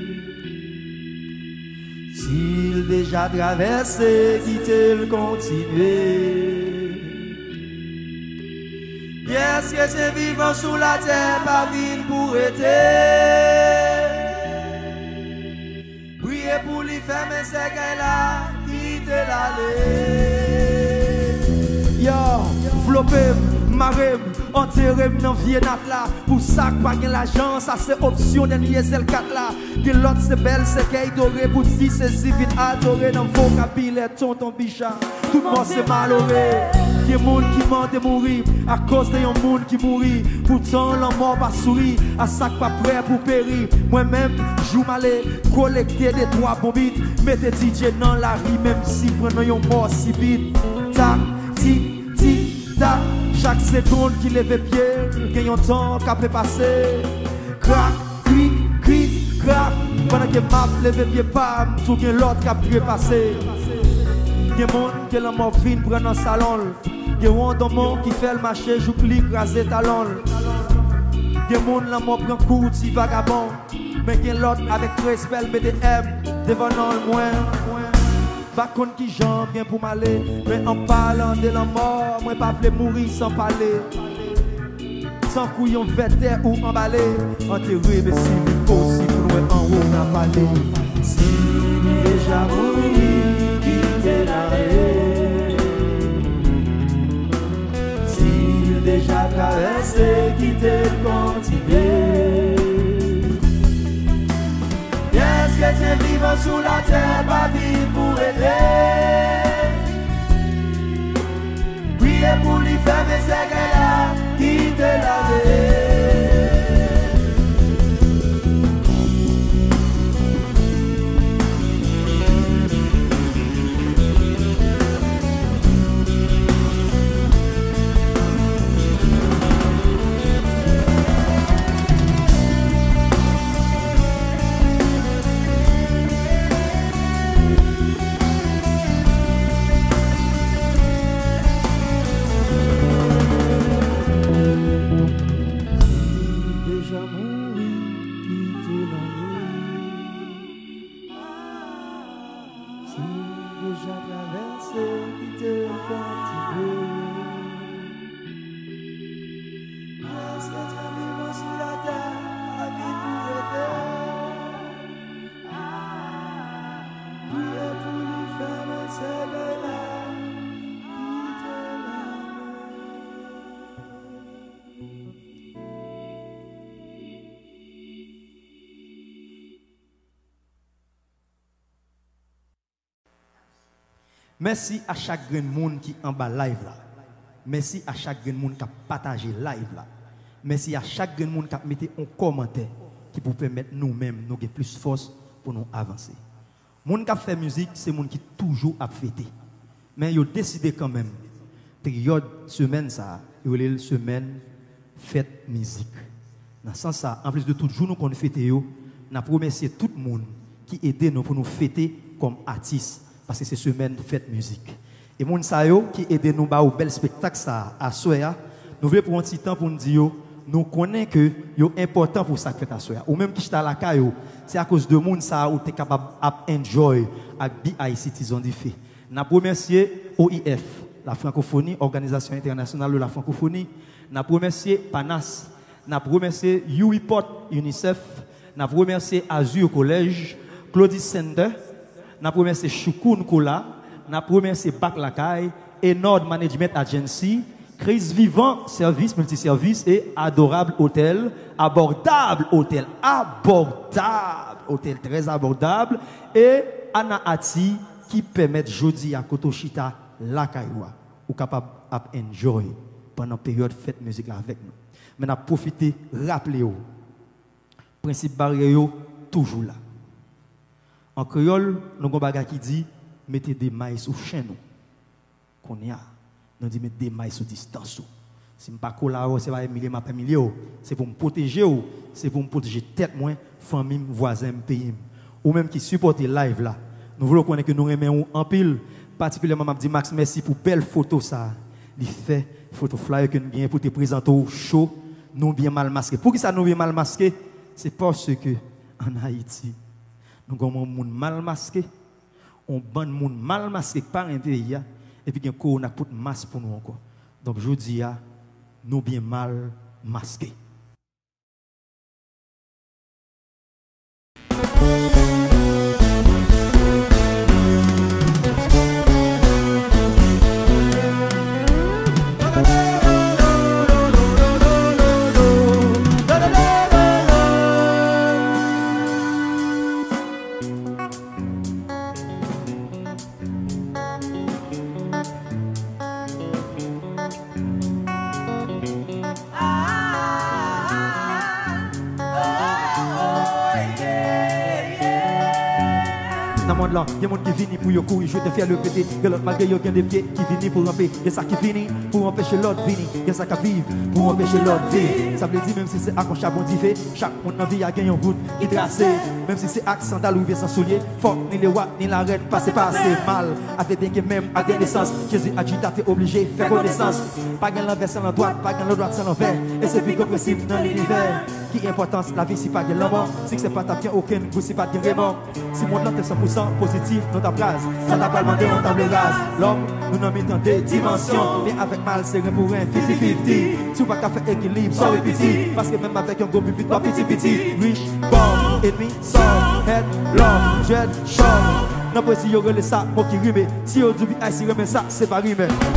S'il déjà traversé, quittez le continuer. Est-ce que c'est vivant sous la terre, pas vivre pour être? Priez pour lui faire, mais c'est qu'elle a quitté l'allée. Yo, flopem, marem, enterrem dans vieux nat là. Pour ça que pas gain l'argent, ça c'est option d'un Diesel quatre là. Que l'autre c'est belle, c'est qu'elle doré. Pour si c'est si vite adoré dans vocabulaire, tonton bicha. Tout le monde c'est malheureux. Il y a des gens qui mentent de mourir à cause de yon monde qui mourit. Pourtant, la mort pas sourit, à ça pas prêt pour périr. Moi-même, j'ou m'allais collecter des trois bombites. Mettez D J dans la rue, même si prenons yon mort si vite. Tac, tic, tic, tac. Chaque seconde qui lève pied, qu'il y a un temps qui peut passer. Crac, cric, cric, crac. Pendant que map lève pied, pam, tout qu'il y a l'autre qui peut passer. Il y a des gens qui la mort vine prennent dans le salon. Il y a des gens qui fait le marché, joue clic, raser talon. Il y a des gens qui la mort prend coup, si vagabond. Mais il y a l'autre avec respect, B D M, devant non moins. Par contre, qui j'en bien pour m'aller. Mais en parlant de la mort, moi pas voulais mourir sans parler. Sans couillon vêté ou emballé. Enterré, mais si possible, nous en haut n'a parlé. Si déjà mouru, quittez l'allée. S'il déjà traversé, quittez le continuer. Est-ce que c'est vivant sous la terre, pas vivre pour aider? Priez pour lui faire, mais c'est qu'elle a quitté l'allée. Merci à chaque grand monde qui en bas live là. Merci à chaque grand monde qui a partagé live là. Merci à chaque grand monde qui a mis un commentaire qui peut permettre nous-mêmes nous avoir plus de force pour nous avancer. Monde qui a fait musique, c'est monde qui toujours a fêté. Mais ils ont décidé quand même période semaine ça, il y a une semaine fête musique. Dans ce sens ça, en plus de tout jour nous qu'on fête yo, n'a remercié tout le monde qui aide nous pour nous fêter comme artistes. Parce que c'est semaine de fête musique. Et moun sa yo qui aide nous ba au bel spectacle ça à soya, nous voulons prendre un petit temps pour nous dire nous connaissons que yo important pour ça fête à soya. Ou même qui est à la caillou, c'est à cause de moun sa ou t'es capable d'enjoy avec B I Citizen di fait. N'a remercier O I F la francophonie, Organisation internationale de la francophonie. Nous remercier Panas, nous remercier UIPOT, UNICEF, nous remercier Azure Collège, Claudie Center, nous remercier Choukoun Kola, nous remercier Bac Lacaille, Enord Management Agency, Crise Vivant Service, Multiservice et Adorable Hôtel, Abordable Hôtel, Abordable Hôtel, très abordable, et Anna Ati qui permet jodi à Kotochita la Kaiwa, ou capable d'enjoy pendant la période fête musique là avec nous. Mais nous profiter, rappelez-vous, principe barrière toujours là. En créole, nous avons un bagage qui dit mettez des mailles sous chien nous. Qu'on y a, nous dit mettez des mailles sous distance. Si je ne suis pas là, c'est pas Emilie, ma famille, c'est pour me protéger, c'est pour me protéger tête moi, famille, voisin, pays. Ou même qui supporte live là. Nous voulons connaître que nous aimons en pile. Particulièrement, je dis Max, merci pour belle photo ça. Il fait photo flyer que nous avons pour te présenter au show. Nous bien mal masqués. Pour qui ça nous bien mal masqués? C'est parce que en Haïti, nous avons un monde mal masqué. On ban monde mal masqué par un pays. Et puis, on a pour masque pour nous encore. Donc, je dis, nous bien mal masqués. Il y a des gens qui viennent pour courir, je te fais le pété. Il y a l'autre malgré il y a des pieds qui viennent pour ramper. Il y a ça qui finit pour empêcher l'autre venir. Il y a ça qui vivent pour empêcher l'autre vivre. Ça veut dire même si c'est à un charbon d'y chaque monde dans la vie a gagné un bout qui tracé. Même si c'est à sandal ou bien sans soulier, fuck ni les watts ni la reine, passer pas assez mal. Avec bien que même à des naissances, Jésus a dit t'es obligé de faire connaissance. Pas gain l'envers sans la droite, pas gain la droite sans l'envers. Et c'est plus compréhensible dans l'univers. Qui importance la vie si pas de l'amour. Si c'est pas ta bien aucun goût si pas de remords. Si mon nom est cent pour cent positif dans ta place, ça n'a pas demandé on table rase. L'homme nous n'en mettons des dimensions. Mais avec mal c'est rien pour un cinquante cinquante. Si on pas qu'à faire équilibre sans petit. Parce que même avec un gros bubit pas petit petit. Riche, bon, ennemi, sort, head, love, jet, short. Non pas si y'aurait relais ça, moi qui rime. Si y'aurait du B.I C remet ça, c'est pas rime.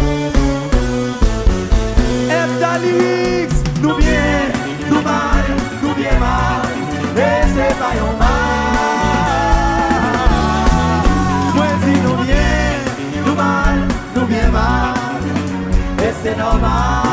F Dalix, nous bien, nous mal, nous bien mal. Et c'est pas yon mal. Moi dis nous bien, nous mal, nous bien mal. Et c'est normal.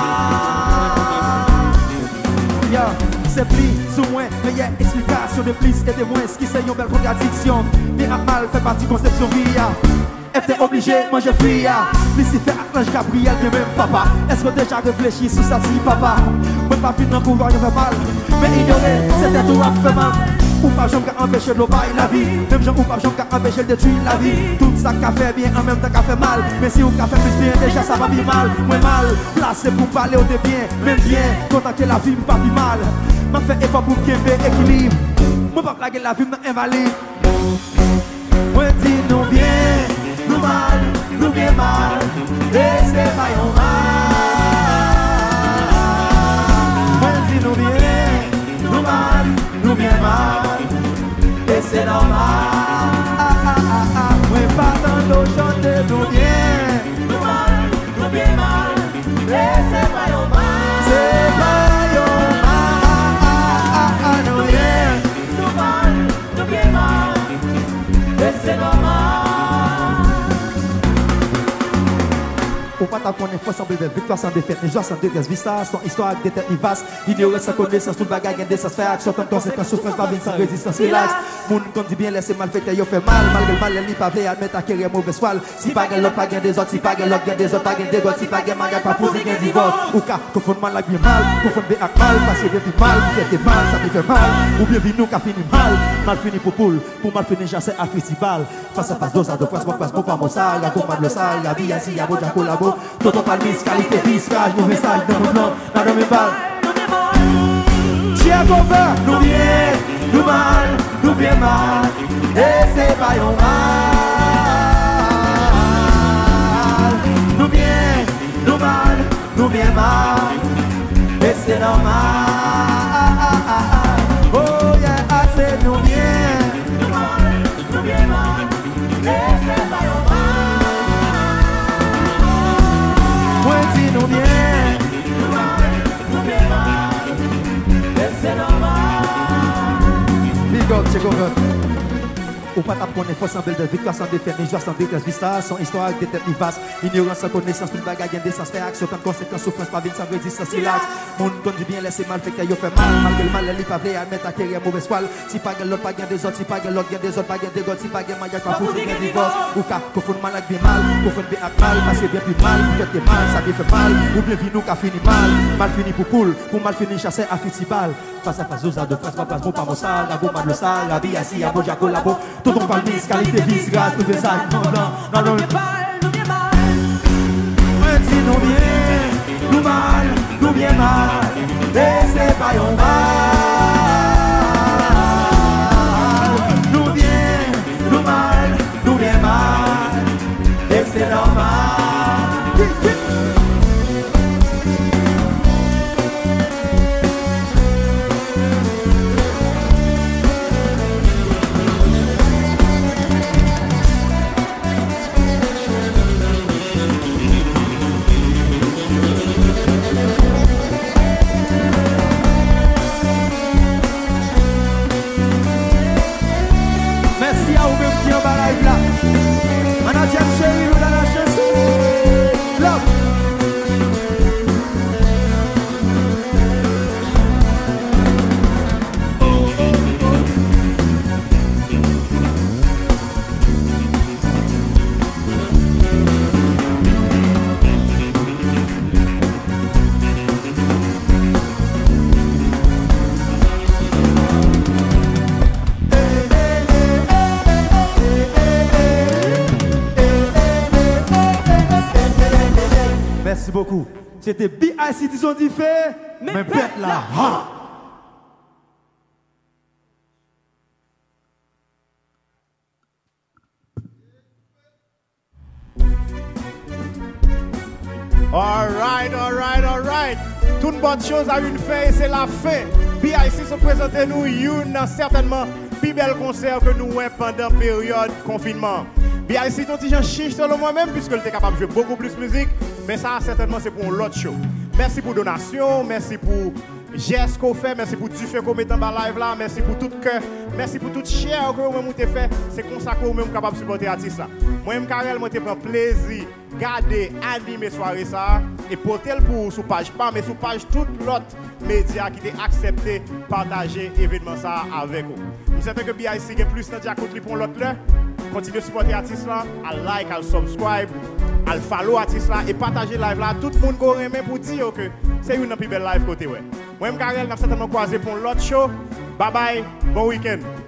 Yeah, c'est plus ou moins, mais y a explication de plus et de moins. Ce qui c'est une belle contradiction. Bien à mal fait partie de conception via. F t'es obligé, moi je fuis. Lucifer, Archange Gabriel, de même papa. Est-ce que déjà réfléchi sur ça, si papa? Moi pas fini dans pouvoir, il fait mal. Mais ignorer, c'était tout à fait mal. Ou pas j'aime qu'à empêcher de bailler la vie. Même gens ou pas j'aime qu'à empêcher de tuer la vie. Tout ça qu'a fait bien en même temps qu'a fait mal. Mais si on qu'a fait plus bien, déjà ça va bien mal. Moins mal, placé pour parler au de bien. Même bien, content que la vie me pas bien mal. M'a fait effort pour qu'il y ait équilibre. Moi pas plaguer la vie, m'invalide. Moi dis nous bien, nous mal, nous bien mal. Et c'est pas yon mal. Moi dis nous bien, nous mal, nous bien mal. Et c'est normal. Ah ah ah ah. Moi pas tant chanter nous bien. Nous mal, nous bien mal. Et c'est pas yon mal. C'est pas yon mal. Ah ah ah ah nous bien. Nous mal, nous bien mal. Et c'est normal. Ou pas ta connaître force semble victoire sans défaite. Les joies sans détresse, vie ça, son histoire avec des têtes vivaces. Ignorer sa connaissance, tout le bagage gagne ça se fait action comme conséquence, souffrance pas bien sans résistance, relax. Moun comme dit bien laisser mal fait, yo fait mal. Malgré le mal, elle n'y pas veille, admettre à quérir mauvaise foi. Si pas gagne l'autre, pas gagne des autres, si pas gagne l'autre, gagne des autres, pas gagne des autres, si pas gagne magasin, pas poser gagne divorce. Ou car, confond mal avec bien mal, confond bien avec mal, parce que bien vite mal, vous faites mal, ça me fait mal. Ou bien vite nous qui fini mal, mal fini pour poule, pour mal finir chassé à festival. Face à face, dos à deux fois, face, mon pas mon sale, la combat le sale, la vie ainsi, y'a beau, y'a collabo. Toto palmis, qualité, visage, mauvais sage, dans mon nom, dans mes balles. Tiens, qu'on veut, nous bien, nous mal, nous bien mal, et c'est pas yon mal. Nous bien. bien mal, et c'est normal. Oh yeah, assez nous bien, nous mal, nous bien mal, et c'est pas normal. Moi dis nous bien, nous mal, nous bien mal, et c'est normal. Big up, check over. Ou pas tape connaître force en belle de victoire sans défaite, ni joie sans détresse, vista, son histoire avec des têtes ni vastes. Ignorance sans connaissance, toute bagarre gagne des sens, réaction, comme conséquence, souffrance, pas vie sans résistance, relax. Mon donne du bien, laisser mal, fait qu'il fait mal. Malgré le mal, elle n'est pas vraie, admettre à carrière mauvaise foi. Si pas gagne l'autre, pas gagne des autres, si pas gagne l'autre, gagne des autres, pas gagne des autres, si pas gagne mariage, pas foutre, gagne divorce. Ou qu'à confondre mal avec bien mal, confondre bien avec mal, parce que bien plus mal, vous faites mal, ça bien fait mal. Ou bien vie nous qu'a fini mal, mal fini pour cool, pour mal fini chasser à festival. Face à face aux arts de France, pas place, bon pas mon sale, la bombe le sale, la vie assis, à Boja collabo, tout on parle bis, qualité bis, grâce, nous faisons ça, non, non, non, non. Nous bien mal, nous bien, nous mal, nous bien mal, et c'est pas yon mal. Nous bien, nous mal, nous bien mal, et c'est normal. Merci beaucoup. C'était B I C Citizen dit fait, mais, mais bête là. Ha. All right, all right, all right. Toute bonne chose a une fin et c'est la fin. B I C se présente nous une certainement plus bel concert que nous avons pendant période confinement. B I C ton petit Jean chiche selon moi-même puisque il était capable de jouer beaucoup plus de musique, mais ça certainement c'est pour l'autre show. Merci pour donation, merci pour geste qu'on fait, merci pour du fait qu'on met en bas live là, merci pour tout cœur, merci pour toute chair que vous avez fait. C'est comme ça que vous même capable de supporter l'artiste là. Moi-même Karel, moi te prends plaisir garder animer soirée ça et porter pour sur page pas mais sur page toute l'autre média qui t'a accepté partager événement ça avec vous. Nous savons que B I C est plus dans Jacob pour l'autre là. Continuez à supporter l'artiste là, à like, à subscribe, à follow l'artiste là et partager live là. Tout le monde qui remet pour dire que c'est une plus belle live côté ouais. Moi-même Karel, nous certainement croisé pour l'autre show. Bye bye, bon week-end.